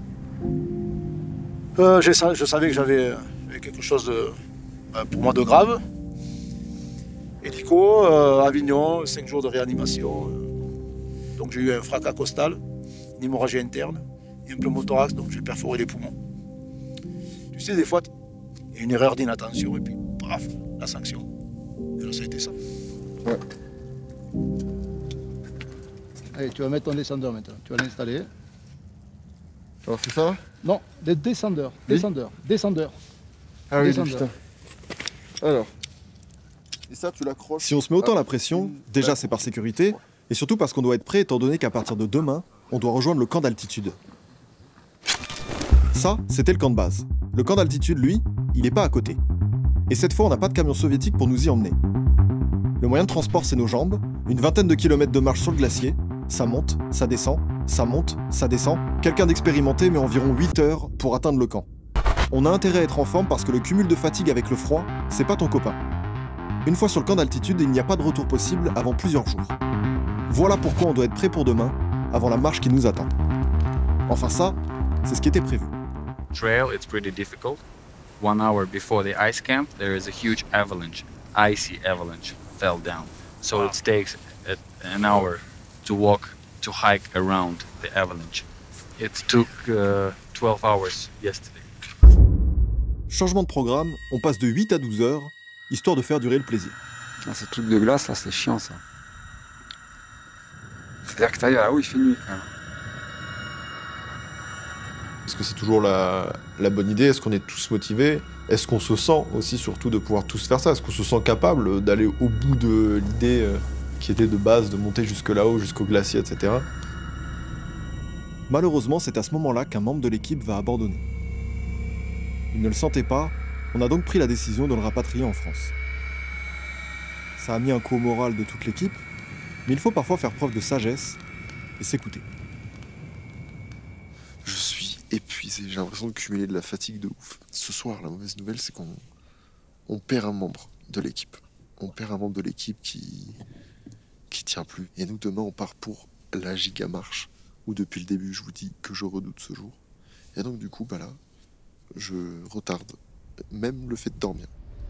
Euh, je savais que j'avais quelque chose de, euh, pour moi de grave. Hélico, euh, Avignon, cinq jours de réanimation. Euh, donc j'ai eu un fracas costal, une hémorragie interne et un pneumothorax, donc j'ai perforé les poumons. Tu sais, des fois, il y a une erreur d'inattention et puis, paf, la sanction. Et là, ça a été ça. Ouais. Allez, tu vas mettre ton descendeur maintenant. Tu vas l'installer. Alors, c'est ça? Non, des descendeurs. Descendeurs. Descendeurs. Ah oui, descendeurs. putain. Alors. Et ça, tu l'accroches. Si on se met autant la pression, déjà c'est par sécurité, et surtout parce qu'on doit être prêt étant donné qu'à partir de demain, on doit rejoindre le camp d'altitude. Ça, c'était le camp de base. Le camp d'altitude, lui, il n'est pas à côté. Et cette fois, on n'a pas de camion soviétique pour nous y emmener. Le moyen de transport, c'est nos jambes, une vingtaine de kilomètres de marche sur le glacier, ça monte, ça descend, ça monte, ça descend. Quelqu'un d'expérimenté met environ huit heures pour atteindre le camp. On a intérêt à être en forme parce que le cumul de fatigue avec le froid, c'est pas ton copain. Une fois sur le camp d'altitude, il n'y a pas de retour possible avant plusieurs jours. Voilà pourquoi on doit être prêt pour demain, avant la marche qui nous attend. Enfin ça, c'est ce qui était prévu. Trail, it's pretty difficult. One hour before the ice camp, there is a huge avalanche, icy avalanche, fell down. So it takes an hour to walk, to hike around the avalanche. It took uh, twelve hours yesterday. Changement de programme, on passe de huit à douze heures, histoire de faire durer le plaisir. Ah, ces trucs de glace, là, c'est chiant, ça. C'est-à-dire que t'arrives là-haut, il fait nuit, quand même. Est-ce que c'est toujours la, la bonne idée? Est-ce qu'on est tous motivés? Est-ce qu'on se sent aussi, surtout, de pouvoir tous faire ça? Est-ce qu'on se sent capable d'aller au bout de l'idée euh, qui était de base, de monter jusque là-haut, jusqu'au glacier, et cetera. Malheureusement, c'est à ce moment-là qu'un membre de l'équipe va abandonner. Il ne le sentait pas, on a donc pris la décision de le rapatrier en France. Ça a mis un coup au moral de toute l'équipe, mais il faut parfois faire preuve de sagesse et s'écouter. Je suis épuisé, j'ai l'impression de cumuler de la fatigue de ouf. Ce soir, la mauvaise nouvelle, c'est qu'on on perd un membre de l'équipe. On perd un membre de l'équipe qui qui tient plus. Et nous, demain, on part pour la giga marche, où depuis le début, je vous dis que je redoute ce jour. Et donc, du coup, bah là, je retarde même le fait de dormir.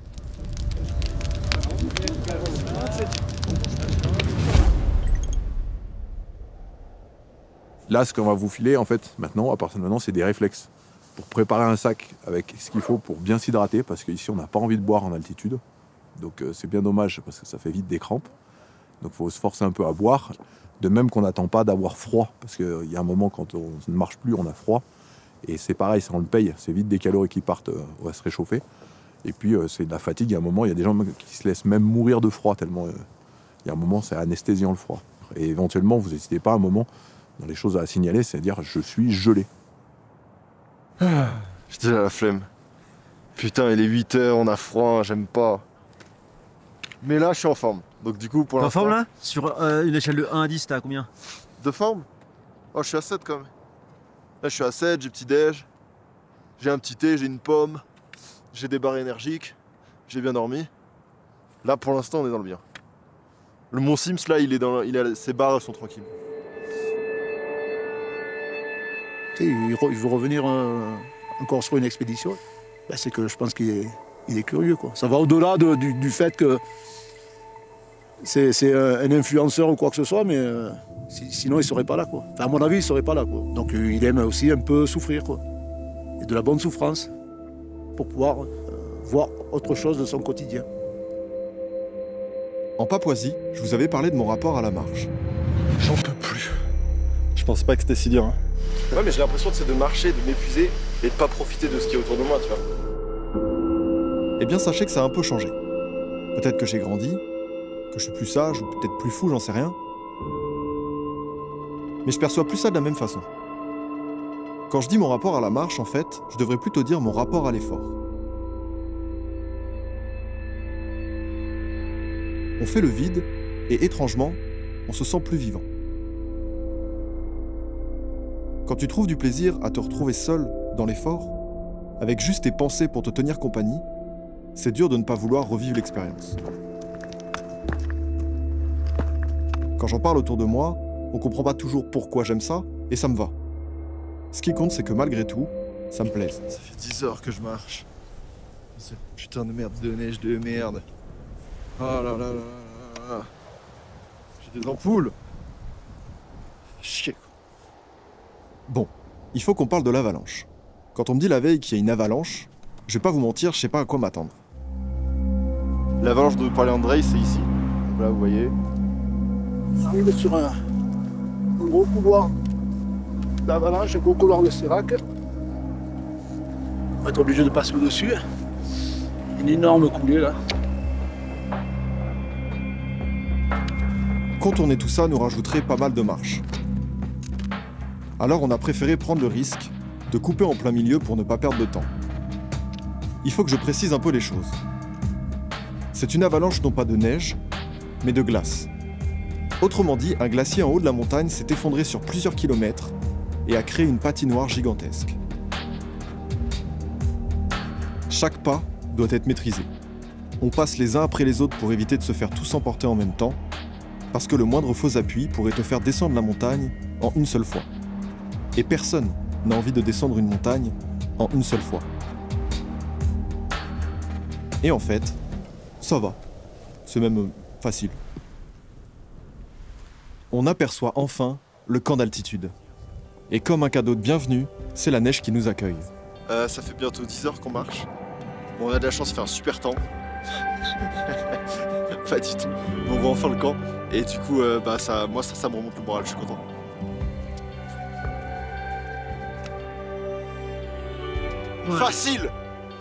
Là, ce qu'on va vous filer, en fait, maintenant, à partir de maintenant, c'est des réflexes. Pour préparer un sac avec ce qu'il faut pour bien s'hydrater, parce qu'ici, on n'a pas envie de boire en altitude. Donc, euh, c'est bien dommage, parce que ça fait vite des crampes. Donc, il faut se forcer un peu à boire. De même qu'on n'attend pas d'avoir froid, parce qu'il euh, y a un moment, quand on ne marche plus, on a froid. Et c'est pareil, ça on le paye, c'est vite des calories qui partent euh, à se réchauffer. Et puis euh, c'est de la fatigue, il y a un moment, il y a des gens qui se laissent même mourir de froid, tellement il euh, y a un moment, c'est anesthésiant le froid. Et éventuellement, vous n'hésitez pas à un moment, dans les choses à signaler, c'est à dire je suis gelé. Ah, j'ai déjà la flemme. Putain, il est huit heures, on a froid, j'aime pas. Mais là, je suis en forme. Donc du coup, pour l'instant... En forme là? Sur euh, une échelle de un à dix, t'as combien? De forme? Oh, je suis à sept quand même. Là, je suis à sept, j'ai petit-déj, j'ai un petit thé, j'ai une pomme, j'ai des barres énergiques, j'ai bien dormi. Là, pour l'instant, on est dans le bien. Le Mont Sims, là, il est dans, il a, ses barres, elles sont tranquilles. Tu sais, il, re, il veut revenir euh, encore sur une expédition. Ben, c'est que je pense qu'il est, il est curieux, quoi. Ça va au-delà de, du, du fait que c'est, c'est un influenceur ou quoi que ce soit, mais euh, si, sinon il ne serait pas là, quoi. Enfin, à mon avis, il ne serait pas là, quoi. Donc euh, il aime aussi un peu souffrir, quoi. Et de la bonne souffrance pour pouvoir euh, voir autre chose de son quotidien. En Papouasie, je vous avais parlé de mon rapport à la marche. J'en peux plus. Je pense pas que c'était si dur. Hein. Ouais, mais j'ai l'impression de marcher, de m'épuiser et de pas profiter de ce qui est autour de moi, tu vois. Eh bien, sachez que ça a un peu changé. Peut-être que j'ai grandi, que je suis plus sage ou peut-être plus fou, j'en sais rien. Mais je perçois plus ça de la même façon. Quand je dis mon rapport à la marche, en fait, je devrais plutôt dire mon rapport à l'effort. On fait le vide et étrangement, on se sent plus vivant. Quand tu trouves du plaisir à te retrouver seul dans l'effort, avec juste tes pensées pour te tenir compagnie, c'est dur de ne pas vouloir revivre l'expérience. Quand j'en parle autour de moi, on comprend pas toujours pourquoi j'aime ça, et ça me va. Ce qui compte, c'est que malgré tout, ça me plaise. Ça fait dix heures que je marche. Cette putain de merde de neige de merde. Oh là là là là là. J'ai des ampoules. Chier. Bon, il faut qu'on parle de l'avalanche. Quand on me dit la veille qu'il y a une avalanche, je vais pas vous mentir, je sais pas à quoi m'attendre. L'avalanche dont parlait Andrei, c'est ici. Donc là, vous voyez. J'arrive sur un, un gros couloir d'avalanche, un gros couloir de sérac. On va être obligé de passer au-dessus. Une énorme coulée là. Contourner tout ça nous rajouterait pas mal de marches. Alors on a préféré prendre le risque de couper en plein milieu pour ne pas perdre de temps. Il faut que je précise un peu les choses. C'est une avalanche non pas de neige, mais de glace. Autrement dit, un glacier en haut de la montagne s'est effondré sur plusieurs kilomètres et a créé une patinoire gigantesque. Chaque pas doit être maîtrisé. On passe les uns après les autres pour éviter de se faire tous emporter en même temps, parce que le moindre faux appui pourrait te faire descendre la montagne en une seule fois. Et personne n'a envie de descendre une montagne en une seule fois. Et en fait, ça va. C'est même euh, facile. On aperçoit enfin le camp d'altitude. Et comme un cadeau de bienvenue, c'est la neige qui nous accueille. Euh, ça fait bientôt dix heures qu'on marche. Bon, on a de la chance, il fait un super temps. Pas du tout. Mais on voit enfin le camp. Et du coup, euh, bah, ça, moi, ça, ça me remonte le moral, je suis content. Ouais. Facile!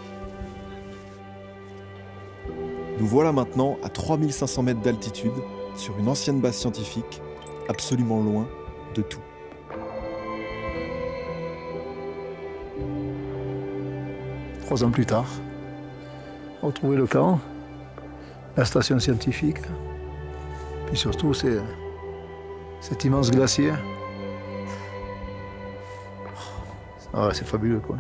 Nous voilà maintenant à trois mille cinq cents mètres d'altitude, sur une ancienne base scientifique, absolument loin de tout. Trois ans plus tard, on a retrouvé le camp, la station scientifique, puis surtout c'est cet immense glacier. Ah, c'est fabuleux quoi.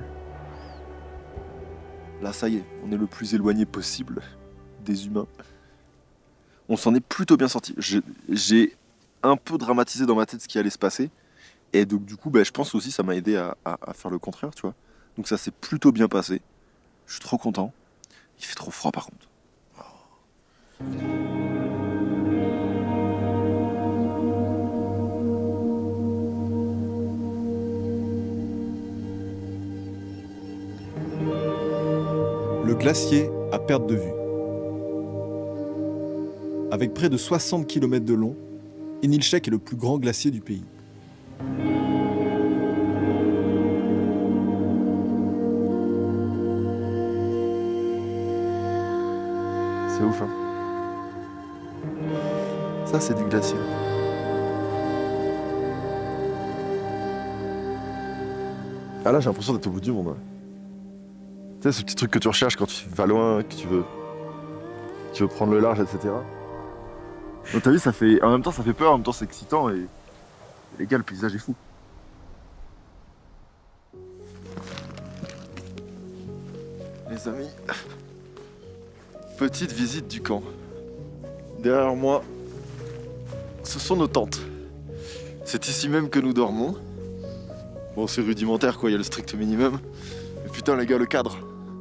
Là, ça y est, on est le plus éloigné possible des humains. On s'en est plutôt bien sorti. J'ai un peu dramatisé dans ma tête ce qui allait se passer. Et donc, du coup, bah, je pense aussi ça m'a aidé à, à, à faire le contraire, tu vois. Donc, ça s'est plutôt bien passé. Je suis trop content. Il fait trop froid, par contre. Le glacier à perte de vue. Avec près de soixante kilomètres de long, Inilchek est le plus grand glacier du pays. C'est ouf, hein. Ça, c'est du glacier. Ah là, j'ai l'impression d'être au bout du monde. Hein. Tu sais, ce petit truc que tu recherches quand tu vas loin, que tu veux, tu veux prendre le large, et cetera. Donc t'as vu, ça fait, en même temps ça fait peur, en même temps c'est excitant et, et les gars, le paysage est fou. Les amis, petite visite du camp. Derrière moi, ce sont nos tentes. C'est ici même que nous dormons. Bon, c'est rudimentaire quoi, il y a le strict minimum. Mais putain les gars, le cadre.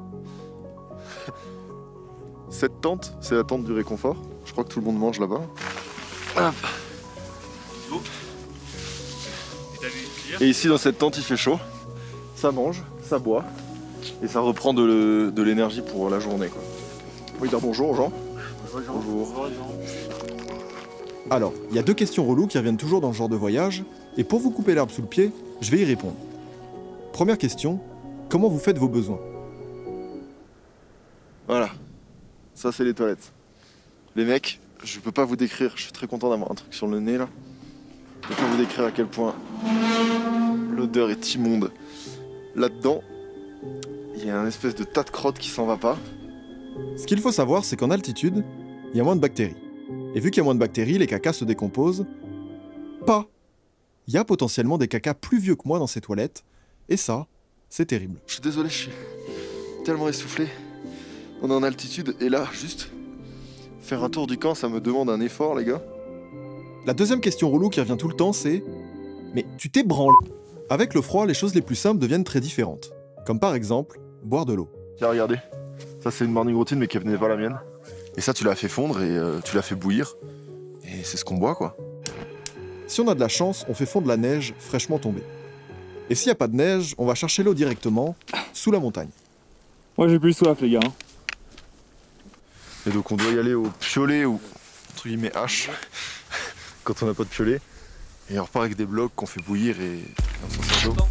Cette tente, c'est la tente du réconfort. Je crois que tout le monde mange là-bas. Hop. Et ici, dans cette tente, il fait chaud. Ça mange, ça boit. Et ça reprend de l'énergie pour la journée, quoi. On peut dire bonjour, Jean. Bonjour. Bonjour. Alors, il y a deux questions reloues qui reviennent toujours dans ce genre de voyage. Et pour vous couper l'herbe sous le pied, je vais y répondre. Première question, comment vous faites vos besoins? Voilà. Ça, c'est les toilettes. Les mecs, je peux pas vous décrire, je suis très content d'avoir un truc sur le nez là. Je peux pas vous décrire à quel point l'odeur est immonde. Là-dedans, il y a un espèce de tas de crottes qui s'en va pas. Ce qu'il faut savoir, c'est qu'en altitude, il y a moins de bactéries. Et vu qu'il y a moins de bactéries, les cacas se décomposent pas il y a potentiellement des cacas plus vieux que moi dans ces toilettes, et ça, c'est terrible. Je suis désolé, je suis tellement essoufflé. On est en altitude, et là, juste faire un tour du camp, ça me demande un effort, les gars. La deuxième question relou qui revient tout le temps, c'est « Mais tu t'es branlé ?» Avec le froid, les choses les plus simples deviennent très différentes. Comme par exemple, boire de l'eau. Tiens, regardez. Ça, c'est une morning routine, mais qui venait pas la mienne. Et ça, tu l'as fait fondre et euh, tu l'as fait bouillir. Et c'est ce qu'on boit, quoi. Si on a de la chance, on fait fondre la neige fraîchement tombée. Et s'il n'y a pas de neige, on va chercher l'eau directement sous la montagne. Moi, j'ai plus soif, les gars. Et donc, on doit y aller au piolet ou, entre guillemets, hache, quand on n'a pas de piolet. Et on repart avec des blocs qu'on fait bouillir et on s'en sert d'eau.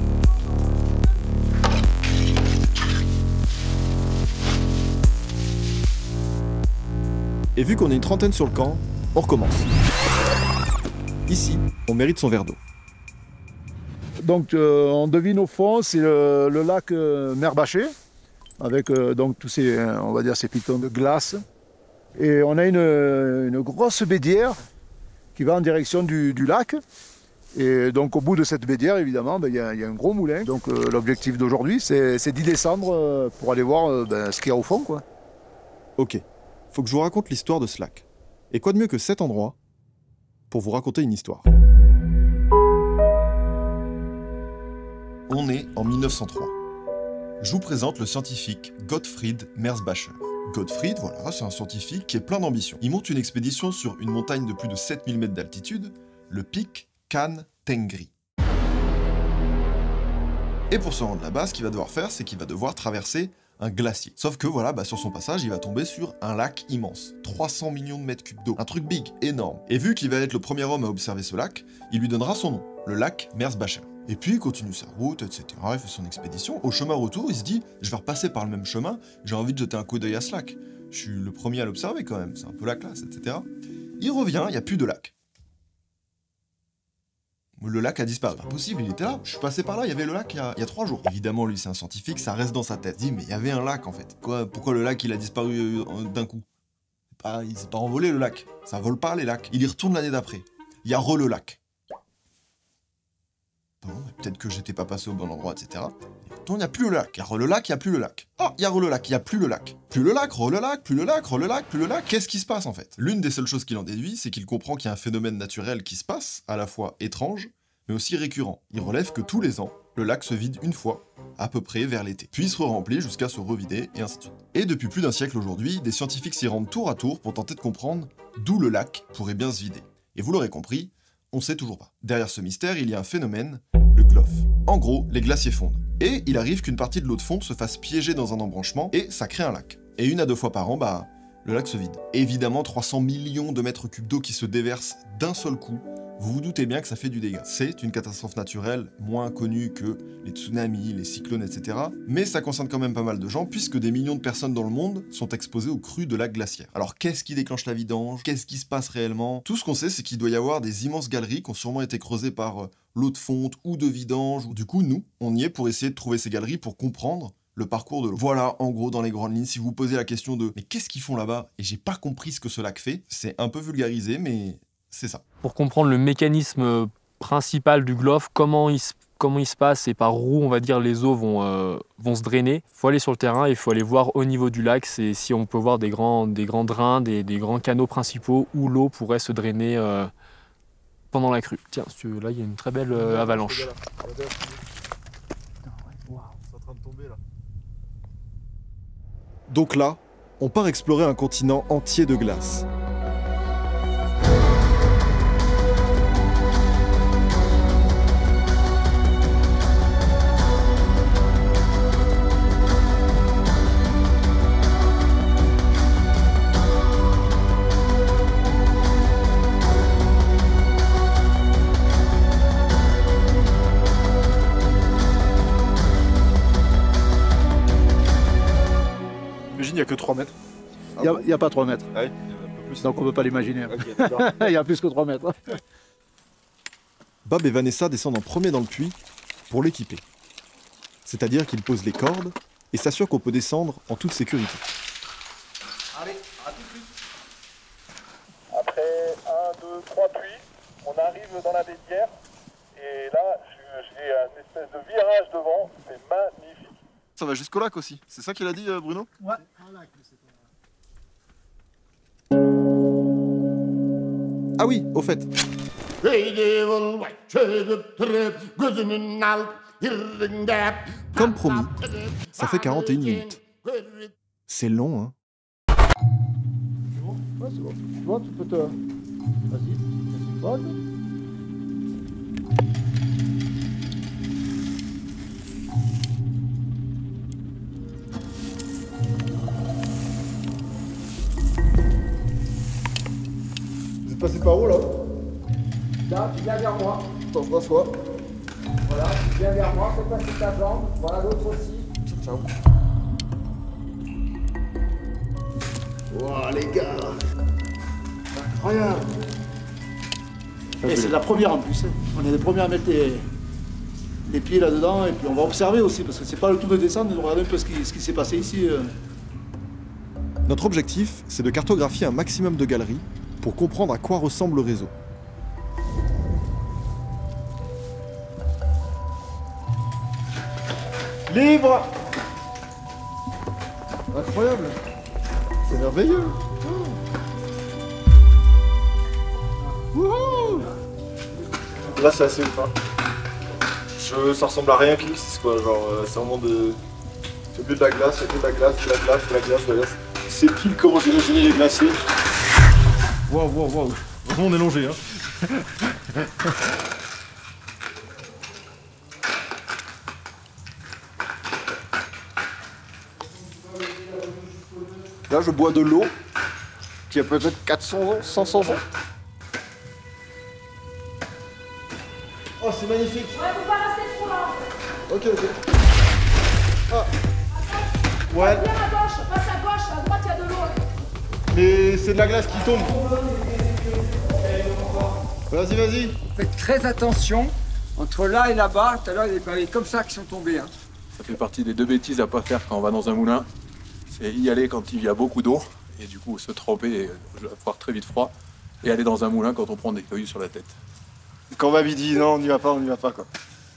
Et vu qu'on est une trentaine sur le camp, on recommence. Ici, on mérite son verre d'eau. Donc euh, on devine au fond, c'est le, le lac euh, Merbaché, avec euh, donc tous ces, on va dire, ces pitons de glace. Et on a une, une grosse bédière qui va en direction du, du lac. Et donc au bout de cette bédière, évidemment, ben, y, a, y a un gros moulin. Donc euh, l'objectif d'aujourd'hui, c'est d'y descendre euh, pour aller voir euh, ben, ce qu'il y a au fond, quoi. Ok, faut que je vous raconte l'histoire de ce lac. Et quoi de mieux que cet endroit pour vous raconter une histoire. On est en mille neuf cent trois. Je vous présente le scientifique Gottfried Merzbacher. Gottfried, voilà, c'est un scientifique qui est plein d'ambition. Il monte une expédition sur une montagne de plus de sept mille mètres d'altitude, le pic Khan Tengri. Et pour se rendre là-bas, ce qu'il va devoir faire, c'est qu'il va devoir traverser un glacier. Sauf que voilà, bah, sur son passage, il va tomber sur un lac immense. trois cents millions de mètres cubes d'eau. Un truc big, énorme. Et vu qu'il va être le premier homme à observer ce lac, il lui donnera son nom, le lac Merzbacher. Et puis il continue sa route, et cetera. Il fait son expédition. Au chemin retour, il se dit, je vais repasser par le même chemin, j'ai envie de jeter un coup d'œil à ce lac. Je suis le premier à l'observer quand même, c'est un peu la classe, et cetera. Il revient, il n'y a plus de lac. Le lac a disparu. C'est pas possible, il était là. Je suis passé par là, il y avait le lac il y a, il y a trois jours. Évidemment, lui, c'est un scientifique, ça reste dans sa tête. Il dit, mais il y avait un lac en fait. Quoi, pourquoi le lac il a disparu euh, d'un coup? Pas, il s'est pas envolé le lac. Ça vole pas les lacs. Il y retourne l'année d'après. Il y a re le lac. Bon, peut-être que j'étais pas passé au bon endroit, et cetera. Il retourne, il n'y a plus le lac. Il y a re le lac, il n'y a plus le lac. Ah, il y a re le lac, il n'y a plus le lac. Plus le lac, re le lac, plus le lac, re le lac, plus le lac. Qu'est-ce qui se passe en fait? L'une des seules choses qu'il en déduit, c'est qu'il comprend qu'il y a un phénomène naturel qui se passe, à la fois étrange, mais aussi récurrent. Il relève que tous les ans, le lac se vide une fois, à peu près vers l'été, puis se re-remplit jusqu'à se revider, et ainsi de suite. Et depuis plus d'un siècle aujourd'hui, des scientifiques s'y rendent tour à tour pour tenter de comprendre d'où le lac pourrait bien se vider. Et vous l'aurez compris, on sait toujours pas. Derrière ce mystère, il y a un phénomène, le G L O F. En gros, les glaciers fondent. Et il arrive qu'une partie de l'eau de fonte se fasse piéger dans un embranchement, et ça crée un lac. Et une à deux fois par an, bah, le lac se vide. Évidemment, trois cents millions de mètres cubes d'eau qui se déversent d'un seul coup. Vous vous doutez bien que ça fait du dégât. C'est une catastrophe naturelle moins connue que les tsunamis, les cyclones, et cetera. Mais ça concerne quand même pas mal de gens, puisque des millions de personnes dans le monde sont exposées aux crues de lacs glaciaires. Alors qu'est-ce qui déclenche la vidange? Qu'est-ce qui se passe réellement? Tout ce qu'on sait, c'est qu'il doit y avoir des immenses galeries qui ont sûrement été creusées par euh, l'eau de fonte ou de vidange. Du coup, nous, on y est pour essayer de trouver ces galeries pour comprendre le parcours de l'eau. Voilà, en gros, dans les grandes lignes, si vous vous posez la question de « mais qu'est-ce qu'ils font là-bas ?» et j'ai pas compris ce que ce lac fait, c'est un peu vulgarisé, mais c'est ça. Pour comprendre le mécanisme principal du G L O F, comment il se, comment il se passe et par où, on va dire, les eaux vont, euh, vont se drainer, il faut aller sur le terrain et il faut aller voir au niveau du lac c'est si on peut voir des grands, des grands drains, des, des grands canaux principaux où l'eau pourrait se drainer euh, pendant la crue. Tiens, là, il y a une très belle euh, avalanche. Donc là, on part explorer un continent entier de glace. Il n'y a que trois mètres. Il n'y a, a pas trois mètres. Ah oui, il y en a un peu plus. Donc on ne peut pas l'imaginer. Okay, il y a plus que trois mètres. Bob et Vanessa descendent en premier dans le puits pour l'équiper. C'est-à-dire qu'ils posent les cordes et s'assurent qu'on peut descendre en toute sécurité. Allez, à tout de suite. Après un, deux, trois puits, on arrive dans la bédière. espèce de virage devant, c'est magnifique. Ça va jusqu'au lac aussi. C'est ça qu'il a dit, euh, Bruno? Ouais. Ah oui, au fait. Comme promis, ça fait quarante et une minutes. C'est long, hein? Ouais, c'est bon. Tu vois, tu peux te... Vas-y. Vas-y. Vous êtes passé par où, là? Là, tu viens vers moi. Attends, je rassois. Voilà, tu viens vers moi, fais passer ta jambe. Voilà, l'autre aussi. Ciao. Wow, les gars! Incroyable! Et c'est la première en plus. On est les premiers à mettre les, les pieds là-dedans et puis on va observer aussi parce que c'est pas le tout de descendre, on regarde un peu ce qui, ce qui s'est passé ici. Notre objectif, c'est de cartographier un maximum de galeries pour comprendre à quoi ressemble le réseau. Libre! Incroyable! C'est merveilleux! Wouhou! Là, c'est assez ouf, hein. Je... Ça ressemble à rien qui existe, quoi. Genre, euh, c'est vraiment de... C'est que de la glace, c'est que de la glace, de la glace, de la glace, de la glace. C'est pile comment j'imaginais les glaciers. Waouh, waouh, waouh. Vraiment, on est longé, hein. Là, je bois de l'eau qui a peut-être quatre cents ans, cinq cents ans. Oh, c'est magnifique. Ouais, faut pas rester trop là. Ok, ok. Ah. Ouais. Viens à gauche, passe à gauche, à droite, il y a de l'eau. Mais c'est de la glace qui tombe. Vas-y, vas-y. Faites très attention. Entre là et là-bas, tout à l'heure, il y a des pavés comme ça qui sont tombés. Hein. Ça fait partie des deux bêtises à pas faire quand on va dans un moulin. C'est y aller quand il y a beaucoup d'eau, et du coup se tremper et avoir très vite froid, et aller dans un moulin quand on prend des cailloux sur la tête. Quand Babi dit non, on n'y va pas, on n'y va pas, quoi.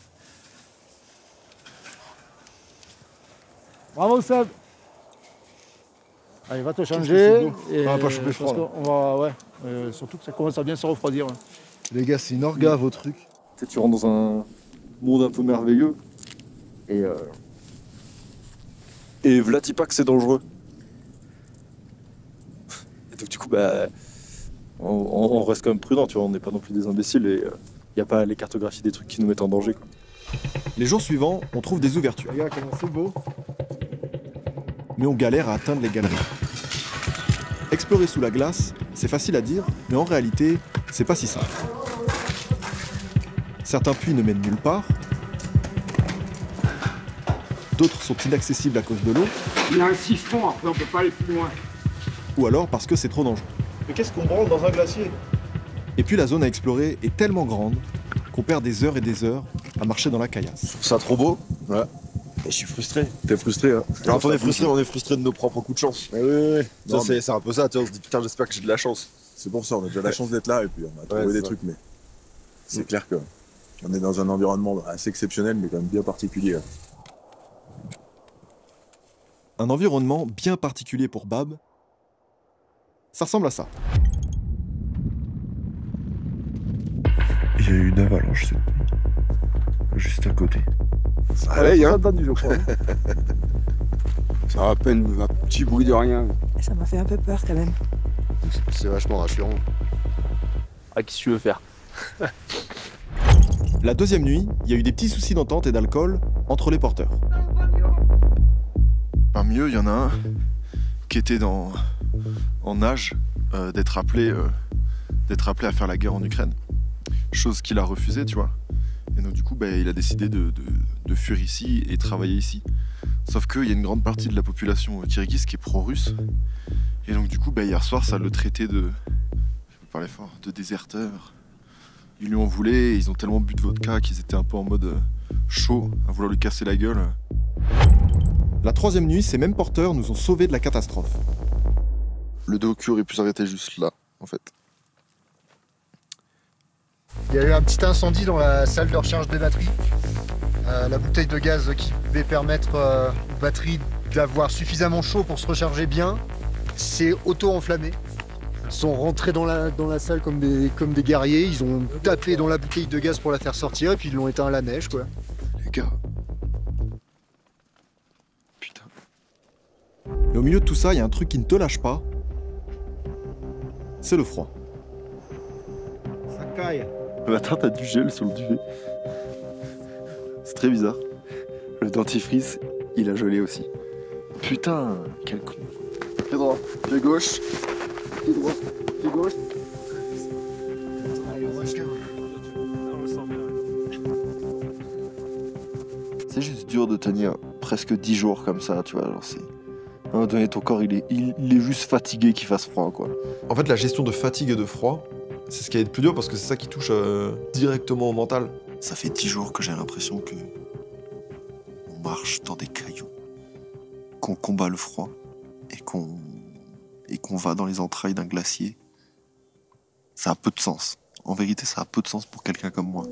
Bravo Seb! Allez, va te changer. On va pas choper froid. Parce qu'on va, ouais, euh, surtout que ça commence à bien se refroidir. Hein. Les gars, c'est une orga, vos trucs. Tu sais, tu rentres dans un monde un peu merveilleux. Et euh... Et Vlatipak, c'est dangereux. Et donc, du coup, bah, on, on reste quand même prudent, tu vois. On n'est pas non plus des imbéciles et il euh, n'y a pas les cartographies des trucs qui nous mettent en danger, quoi. Les jours suivants, on trouve des ouvertures. Les gars, comment c'est beau. Mais on galère à atteindre les galeries. Explorer sous la glace, c'est facile à dire, mais en réalité, c'est pas si simple. Certains puits ne mènent nulle part. D'autres sont inaccessibles à cause de l'eau. Il y a un siphon, après on peut pas aller plus loin. Ou alors parce que c'est trop dangereux. Mais qu'est-ce qu'on branle dans un glacier? Et puis la zone à explorer est tellement grande qu'on perd des heures et des heures à marcher dans la caillasse. Je trouve ça trop beau. Ouais. Et je suis frustré. T'es frustré, hein? Quand on est frustré, on est frustré de nos propres coups de chance. Oui, oui, oui. Ça, c'est un peu ça, tu vois, on se dit putain, j'espère que j'ai de la chance. C'est pour ça, on a déjà la chance d'être là et puis on a trouvé Ouais, des ça. trucs, mais c'est mmh. clair que on est dans un environnement assez exceptionnel, mais quand même bien particulier. Un environnement bien particulier pour Bab, ça ressemble à ça. Il y a eu une avalanche cette nuit, juste à côté. Ça réveille, hein? Ça rappelle un petit bruit de rien. Ça m'a fait un peu peur quand même. C'est vachement rassurant. Ah, qu'est-ce que tu veux faire? La deuxième nuit, il y a eu des petits soucis d'entente et d'alcool entre les porteurs. Parmi eux, il y en a un qui était dans, en âge euh, d'être appelé, euh, d'être appelé à faire la guerre en Ukraine. Chose qu'il a refusée, tu vois. Et donc du coup, bah, il a décidé de, de, de fuir ici et travailler ici. Sauf qu'il y a une grande partie de la population kirghize qui est pro-russe. Et donc du coup, bah, hier soir, ça le traitait de... Je peux parler fort, de déserteur. Ils lui en voulaient, ils ont tellement bu de vodka qu'ils étaient un peu en mode euh, chaud, à vouloir lui casser la gueule. La troisième nuit, ces mêmes porteurs nous ont sauvés de la catastrophe. Le docu aurait pu s'arrêter juste là, en fait. Il y a eu un petit incendie dans la salle de recharge des batteries. Euh, la bouteille de gaz qui devait permettre euh, aux batteries d'avoir suffisamment chaud pour se recharger bien, c'est auto-enflammé. Ils sont rentrés dans la, dans la salle comme des, comme des guerriers, ils ont tapé dans la bouteille de gaz pour la faire sortir et puis ils l'ont éteint à la neige, quoi. Les gars. Putain. Et au milieu de tout ça, il y a un truc qui ne te lâche pas. C'est le froid. Ça caille. Le matin, t'as du gel sur le duvet. C'est très bizarre. Le dentifrice, il a gelé aussi. Putain, quel con. Pied droit, pied gauche. Pied droit, pied gauche. C'est juste dur de tenir presque dix jours comme ça, tu vois. Genre c'est... À un moment donné, ton corps, il est, il, il est juste fatigué qu'il fasse froid, quoi. En fait, la gestion de fatigue et de froid, c'est ce qui est le plus dur parce que c'est ça qui touche euh, directement au mental. Ça fait dix jours que j'ai l'impression que on marche dans des cailloux, qu'on combat le froid et qu'on et qu'on va dans les entrailles d'un glacier. Ça a peu de sens. En vérité, ça a peu de sens pour quelqu'un comme moi.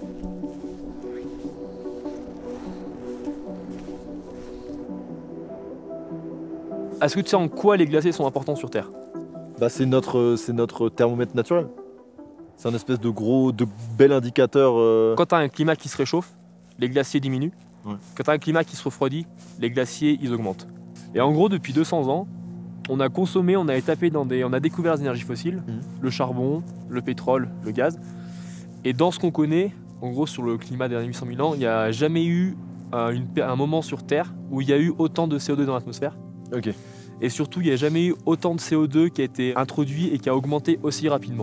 Est-ce que tu sais en quoi les glaciers sont importants sur Terre? Bah c'est notre, c'est notre thermomètre naturel. C'est un espèce de gros, de bel indicateur. Euh... Quand tu as un climat qui se réchauffe, les glaciers diminuent. Ouais. Quand tu as un climat qui se refroidit, les glaciers ils augmentent. Et en gros, depuis deux cents ans, on a consommé, on a étapé dans des, on a découvert les énergies fossiles, mmh. le charbon, le pétrole, le gaz. Et dans ce qu'on connaît, en gros sur le climat des derniers huit cent mille ans, il n'y a jamais eu un, une, un moment sur Terre où il y a eu autant de C O deux dans l'atmosphère. Ok. Et surtout, il n'y a jamais eu autant de C O deux qui a été introduit et qui a augmenté aussi rapidement.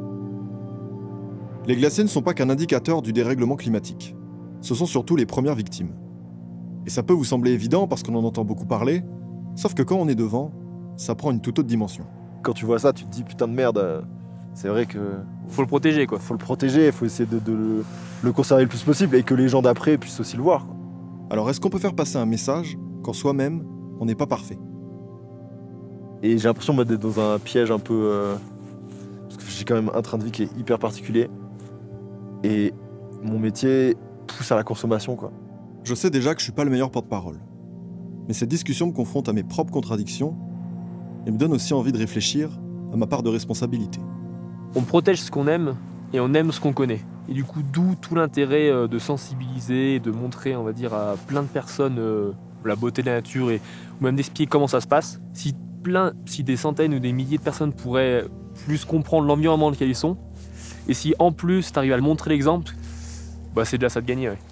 Les glaciers ne sont pas qu'un indicateur du dérèglement climatique. Ce sont surtout les premières victimes. Et ça peut vous sembler évident parce qu'on en entend beaucoup parler, sauf que quand on est devant, ça prend une toute autre dimension. Quand tu vois ça, tu te dis putain de merde, c'est vrai que... Faut le protéger quoi. Faut le protéger, faut essayer de, de le, le conserver le plus possible et que les gens d'après puissent aussi le voir. Alors est-ce qu'on peut faire passer un message quand soi-même, on n'est pas parfait? Et j'ai l'impression d'être dans un piège un peu... Euh... Parce que j'ai quand même un train de vie qui est hyper particulier. Et mon métier pousse à la consommation, quoi. Je sais déjà que je suis pas le meilleur porte-parole. Mais cette discussion me confronte à mes propres contradictions et me donne aussi envie de réfléchir à ma part de responsabilité. On protège ce qu'on aime et on aime ce qu'on connaît. Et du coup, d'où tout l'intérêt de sensibiliser, de montrer, on va dire, à plein de personnes euh, la beauté de la nature et ou même d'expliquer comment ça se passe. Si, plein, si des centaines ou des milliers de personnes pourraient plus comprendre l'environnement dans lequel ils sont, et si en plus tu arrives à le montrer l'exemple, bah c'est déjà ça de gagner. Ouais.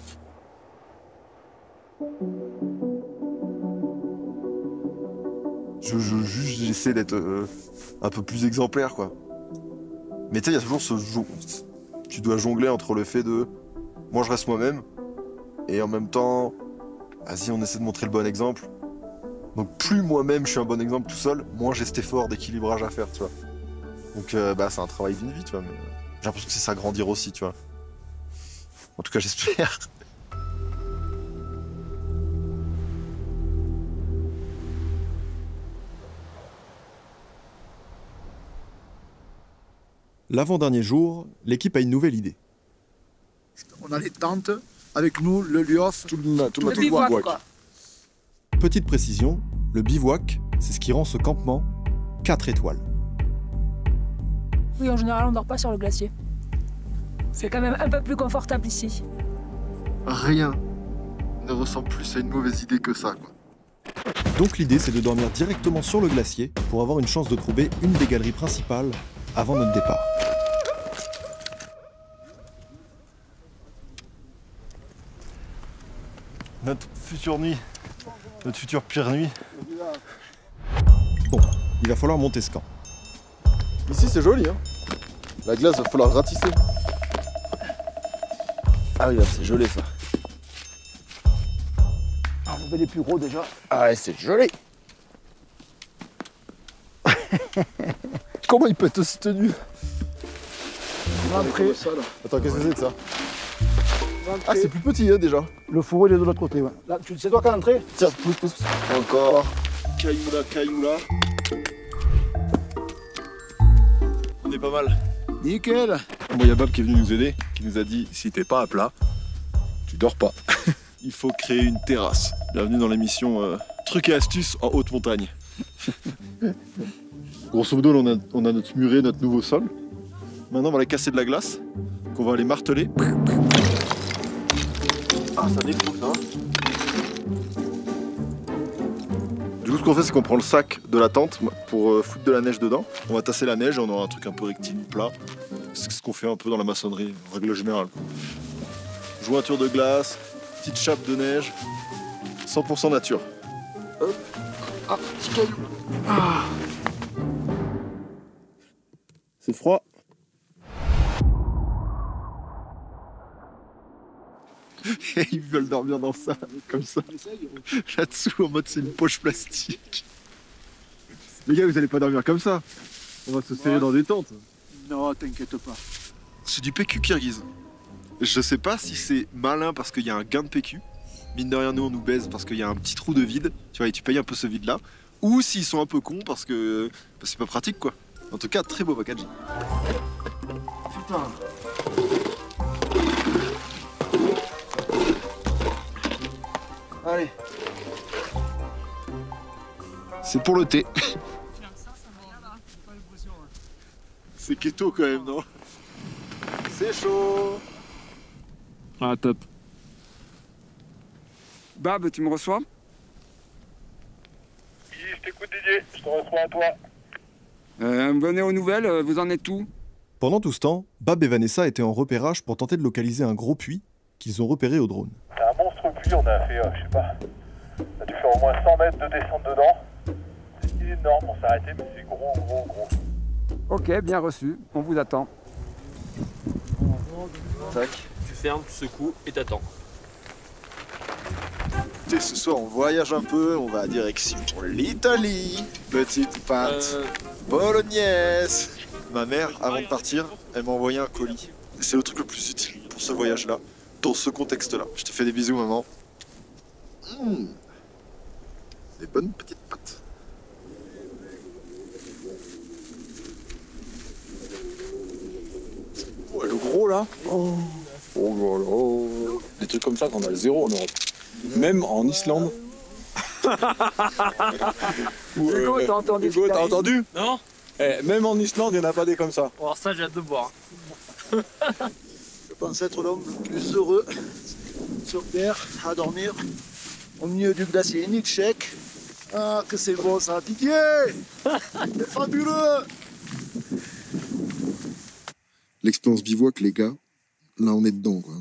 Je, je, juste j'essaie d'être euh, un peu plus exemplaire, quoi. Mais tu sais, il y a toujours ce jour. Tu dois jongler entre le fait de moi je reste moi-même et en même temps, vas-y, on essaie de montrer le bon exemple. Donc plus moi-même je suis un bon exemple tout seul, moins j'ai cet effort d'équilibrage à faire, tu vois. Donc euh, bah c'est un travail d'une vie, tu vois. Mais j'ai l'impression que c'est ça grandir aussi, tu vois. En tout cas, j'espère. L'avant-dernier jour, l'équipe a une nouvelle idée. On a les tentes, avec nous, le liof, tout le, tout le bivouac. Quoi. Petite précision, le bivouac, c'est ce qui rend ce campement quatre étoiles. Oui, en général, on dort pas sur le glacier. C'est quand même un peu plus confortable ici. Rien ne ressemble plus à une mauvaise idée que ça, quoi. Donc l'idée, c'est de dormir directement sur le glacier pour avoir une chance de trouver une des galeries principales avant notre départ. Notre future nuit, notre future pire nuit. Bon, il va falloir monter ce camp. Ici c'est joli, hein. La glace, il va falloir ratisser. Ah oui, c'est joli ça. On va les plus gros déjà. Ah ouais, c'est joli. Comment il peut être aussi tenu? Rentrez. Attends, qu'est-ce que c'est que ça? Rentrez. Ah, c'est plus petit hein, déjà. Le fourreau il est de l'autre côté, ouais. Là, tu sais toi qu'à l'entrée? Tiens, pousse, pousse. Encore. Caillou là, caillou là. On est pas mal. Nickel. Bon, il y a Bob qui est venu nous aider, qui nous a dit si t'es pas à plat, tu dors pas. Il faut créer une terrasse. Bienvenue dans l'émission euh, Trucs et astuces en haute montagne. Grosso modo, on a, on a notre muret, notre nouveau sol. Maintenant, on va aller casser de la glace, qu'on va aller marteler. Ah, ça défonce, hein. Du coup, ce qu'on fait, c'est qu'on prend le sac de la tente pour euh, foutre de la neige dedans. On va tasser la neige et on aura un truc un peu rectiligne, plat. C'est ce qu'on fait un peu dans la maçonnerie, en règle générale. Jointure de glace, petite chape de neige, cent pour cent nature. Hop. Ah, petit caillou. Ah. C'est froid. Ils veulent dormir dans ça, comme ça. Là-dessous, en mode c'est une poche plastique. Les gars, vous allez pas dormir comme ça. On va se serrer dans des tentes. Non, t'inquiète pas. C'est du P Q kirghize. Je sais pas si c'est malin parce qu'il y a un gain de P Q. Mine de rien, nous on nous baise parce qu'il y a un petit trou de vide. Tu vois, et tu payes un peu ce vide là. Ou s'ils sont un peu cons parce que bah, c'est pas pratique quoi. En tout cas, très beau packaging. Putain. Allez. C'est pour le thé. C'est keto quand même, non? C'est chaud. Ah, top. Bab, tu me reçois? Oui, je t'écoute Didier, je te reçois à toi. Euh, venez aux nouvelles, vous en êtes où? Pendant tout ce temps, Bab et Vanessa étaient en repérage pour tenter de localiser un gros puits qu'ils ont repéré au drone. C'est un monstre puits, on a fait, euh, je sais pas, on a dû faire au moins cent mètres de descente dedans. C'est énorme, on s'est arrêté, mais c'est gros, gros, gros. Ok, bien reçu, on vous attend. Tac. Tu fermes, tu secoues et t'attends. Écoutez, ce soir on voyage un peu, on va à direction l'Italie. Petite pâte euh... bolognaise. Ma mère, avant de partir, elle m'a envoyé un colis. C'est le truc le plus utile pour ce voyage-là, dans ce contexte-là. Je te fais des bisous, maman. Mmh. Des bonnes petites pâtes. Ouais, le gros là. Oh, oh là là. Des trucs comme ça qu'on a le zéro en Europe. Même en Islande. Hugo, t'as entendu? Hugo, t'as entendu? Non. Eh, même en Islande, il n'y en a pas des comme ça. Alors ça, j'ai hâte de boire. Je pense être l'homme le plus heureux sur Terre à dormir au milieu du glacier Nikšek. Ah, que c'est bon ça, Didier! C'est fabuleux! L'expérience bivouac, les gars, là on est dedans quoi.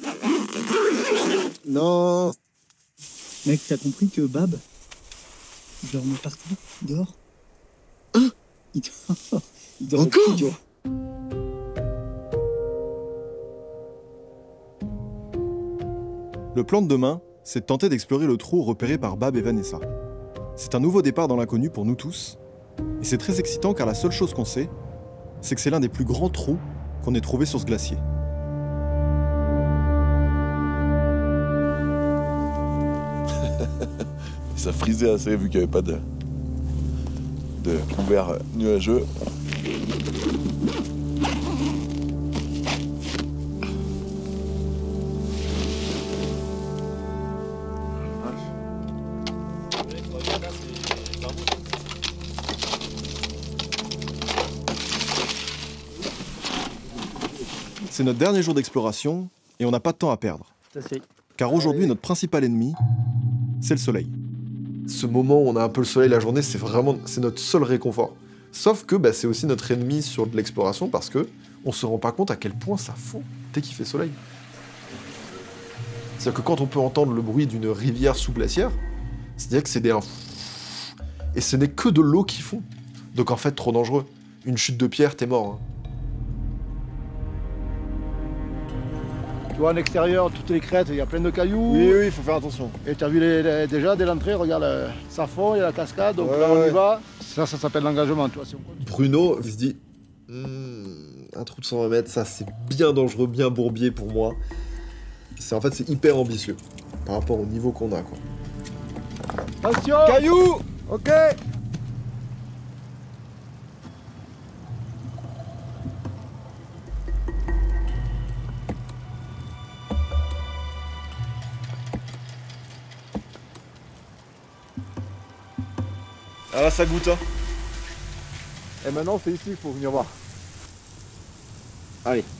Non. Mec, t'as compris que Bab, il dormait partout, il dort? Hein? Il dort. Il dort encore? Plus, Le plan de demain, c'est de tenter d'explorer le trou repéré par Bab et Vanessa. C'est un nouveau départ dans l'inconnu pour nous tous, et c'est très excitant car la seule chose qu'on sait, c'est que c'est l'un des plus grands trous qu'on ait trouvé sur ce glacier. Ça frisait assez vu qu'il n'y avait pas de, de couvert nuageux. C'est notre dernier jour d'exploration et on n'a pas de temps à perdre. Car aujourd'hui, notre principal ennemi, c'est le soleil. Ce moment où on a un peu le soleil la journée, c'est vraiment c'est notre seul réconfort. Sauf que bah, c'est aussi notre ennemi sur de l'exploration parce que on se rend pas compte à quel point ça fond dès qu'il fait soleil. C'est-à-dire que quand on peut entendre le bruit d'une rivière sous glaciaire, c'est-à-dire que c'est des... Et ce n'est que de l'eau qui fond. Donc en fait, trop dangereux. Une chute de pierre, t'es mort. Hein. Tu vois, en extérieur, toutes les crêtes, il y a plein de cailloux. Oui, oui, il faut faire attention. Et tu as vu les, les, déjà, dès l'entrée, regarde, euh, ça fond, il y a la cascade, donc ouais, là on ouais. y va. Ça, ça s'appelle l'engagement. Tu vois, si on... Bruno, il se dit, mmm, un trou de cent vingt mètres, ça c'est bien dangereux, bien bourbier pour moi. C'est, en fait, c'est hyper ambitieux par rapport au niveau qu'on a, quoi. Attention! Caillou! Ok! Ah là, ça goûte, hein. Et maintenant, c'est ici qu'il faut venir voir. Allez.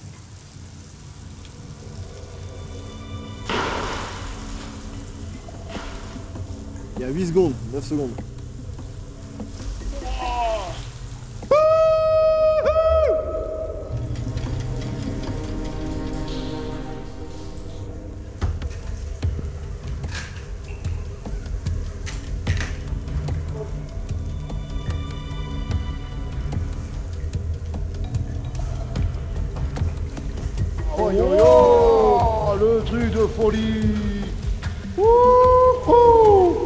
Il y a huit secondes, neuf secondes. Oh, yo, yo, le truc de folie. Wouhou.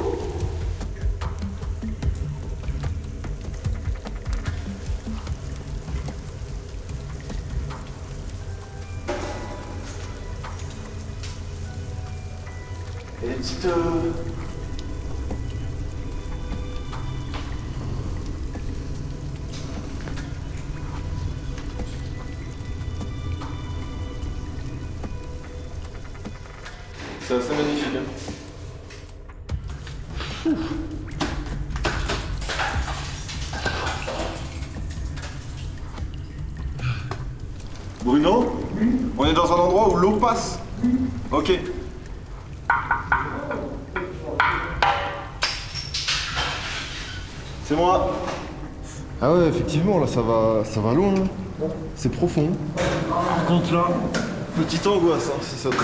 Et les petites... Euh... C'est assez magnifique. Hein. Bruno, on est dans un endroit où l'eau passe. Ok. C'est moi. Ah ouais, effectivement, là, ça va, ça va loin. Hein. C'est profond. Par contre, là, petite angoisse, hein, si ça tombe.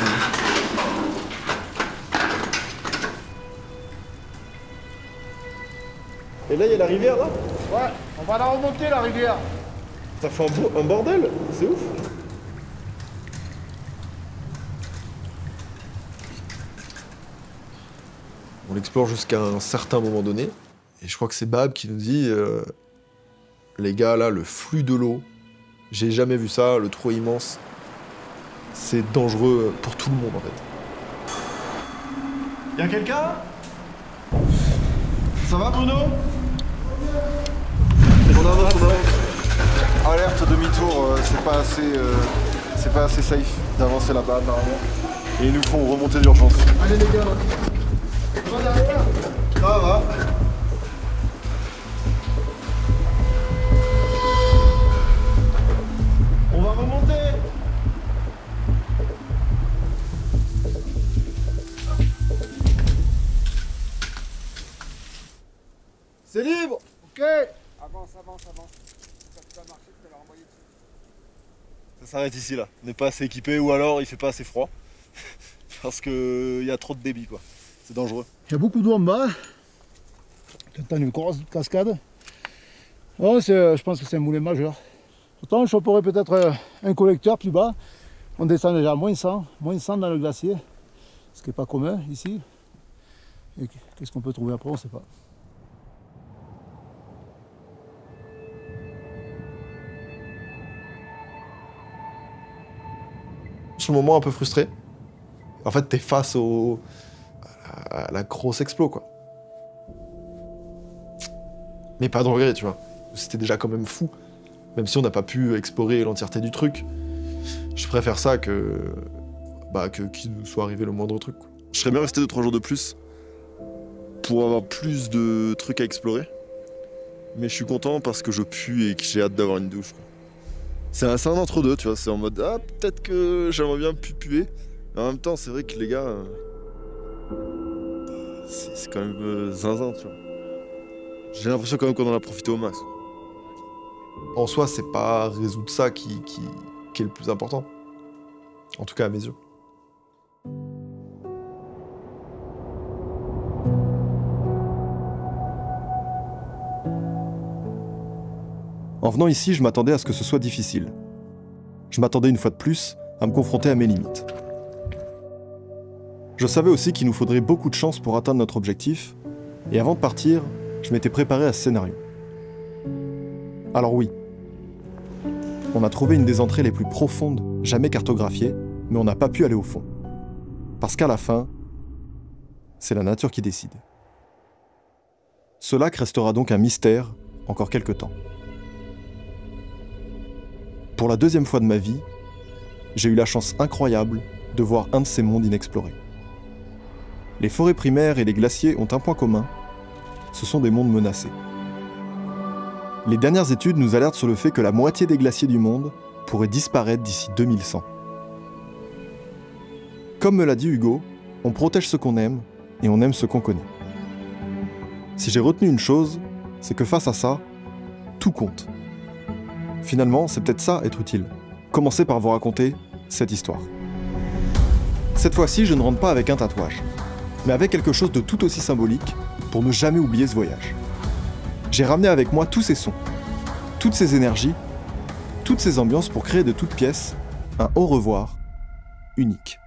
Et là, il y a la rivière, là? Ouais, on va la remonter, la rivière. Ça fait un, bo un bordel, c'est ouf. On l'explore jusqu'à un certain moment donné. Et je crois que c'est Bab qui nous dit euh, les gars, là, le flux de l'eau, j'ai jamais vu ça, le trou est immense. C'est dangereux pour tout le monde, en fait. Y'a quelqu'un? Ça va, Bruno? On avance, on avance. Alerte, demi-tour, euh, c'est pas assez, euh, c'est pas assez safe d'avancer là-bas, apparemment. Et ils nous font remonter d'urgence. Allez les gars, ça va derrière? Ça va. On va remonter. C'est libre. Ok. Avance, avance, avance. Ça peut pas marcher, tu vas la renvoyer dessus. Ça s'arrête ici là. On n'est pas assez équipé ou alors il fait pas assez froid. Parce qu'il y a trop de débit quoi. C'est dangereux. Il y a beaucoup d'eau en bas. T'entends une grosse cascade. Oh, je pense que c'est un moulin majeur. Pourtant, je choperais peut-être un collecteur plus bas. On descend déjà à moins cent, moins cent dans le glacier. Ce qui n'est pas commun ici. Et qu'est-ce qu'on peut trouver après, on ne sait pas. Sur le moment un peu frustré. En fait, t'es face au... à la grosse explo, quoi. Mais pas de regret, tu vois. C'était déjà quand même fou. Même si on n'a pas pu explorer l'entièreté du truc. Je préfère ça que... Bah, que qu'il nous soit arrivé le moindre truc, quoi. Je serais bien resté deux trois jours de plus pour avoir plus de trucs à explorer. Mais je suis content parce que je pue et que j'ai hâte d'avoir une douche, quoi. C'est un, un entre-deux, tu vois, c'est en mode « Ah, peut-être que j'aimerais bien pu puer ». Mais en même temps, c'est vrai que les gars, euh, c'est quand même euh, zinzin, tu vois. J'ai l'impression quand même qu'on en a profité au max. En soi, c'est pas résoudre ça qui, qui, qui est le plus important. En tout cas, à mes yeux. En venant ici, je m'attendais à ce que ce soit difficile. Je m'attendais une fois de plus à me confronter à mes limites. Je savais aussi qu'il nous faudrait beaucoup de chance pour atteindre notre objectif, et avant de partir, je m'étais préparé à ce scénario. Alors oui, on a trouvé une des entrées les plus profondes jamais cartographiées, mais on n'a pas pu aller au fond. Parce qu'à la fin, c'est la nature qui décide. Ce lac restera donc un mystère encore quelque temps. Pour la deuxième fois de ma vie, j'ai eu la chance incroyable de voir un de ces mondes inexplorés. Les forêts primaires et les glaciers ont un point commun, ce sont des mondes menacés. Les dernières études nous alertent sur le fait que la moitié des glaciers du monde pourraient disparaître d'ici deux mille cent. Comme me l'a dit Hugo, on protège ce qu'on aime et on aime ce qu'on connaît. Si j'ai retenu une chose, c'est que face à ça, tout compte. Finalement, c'est peut-être ça être utile. Commencez par vous raconter cette histoire. Cette fois-ci, je ne rentre pas avec un tatouage, mais avec quelque chose de tout aussi symbolique pour ne jamais oublier ce voyage. J'ai ramené avec moi tous ces sons, toutes ces énergies, toutes ces ambiances pour créer de toutes pièces un au revoir unique.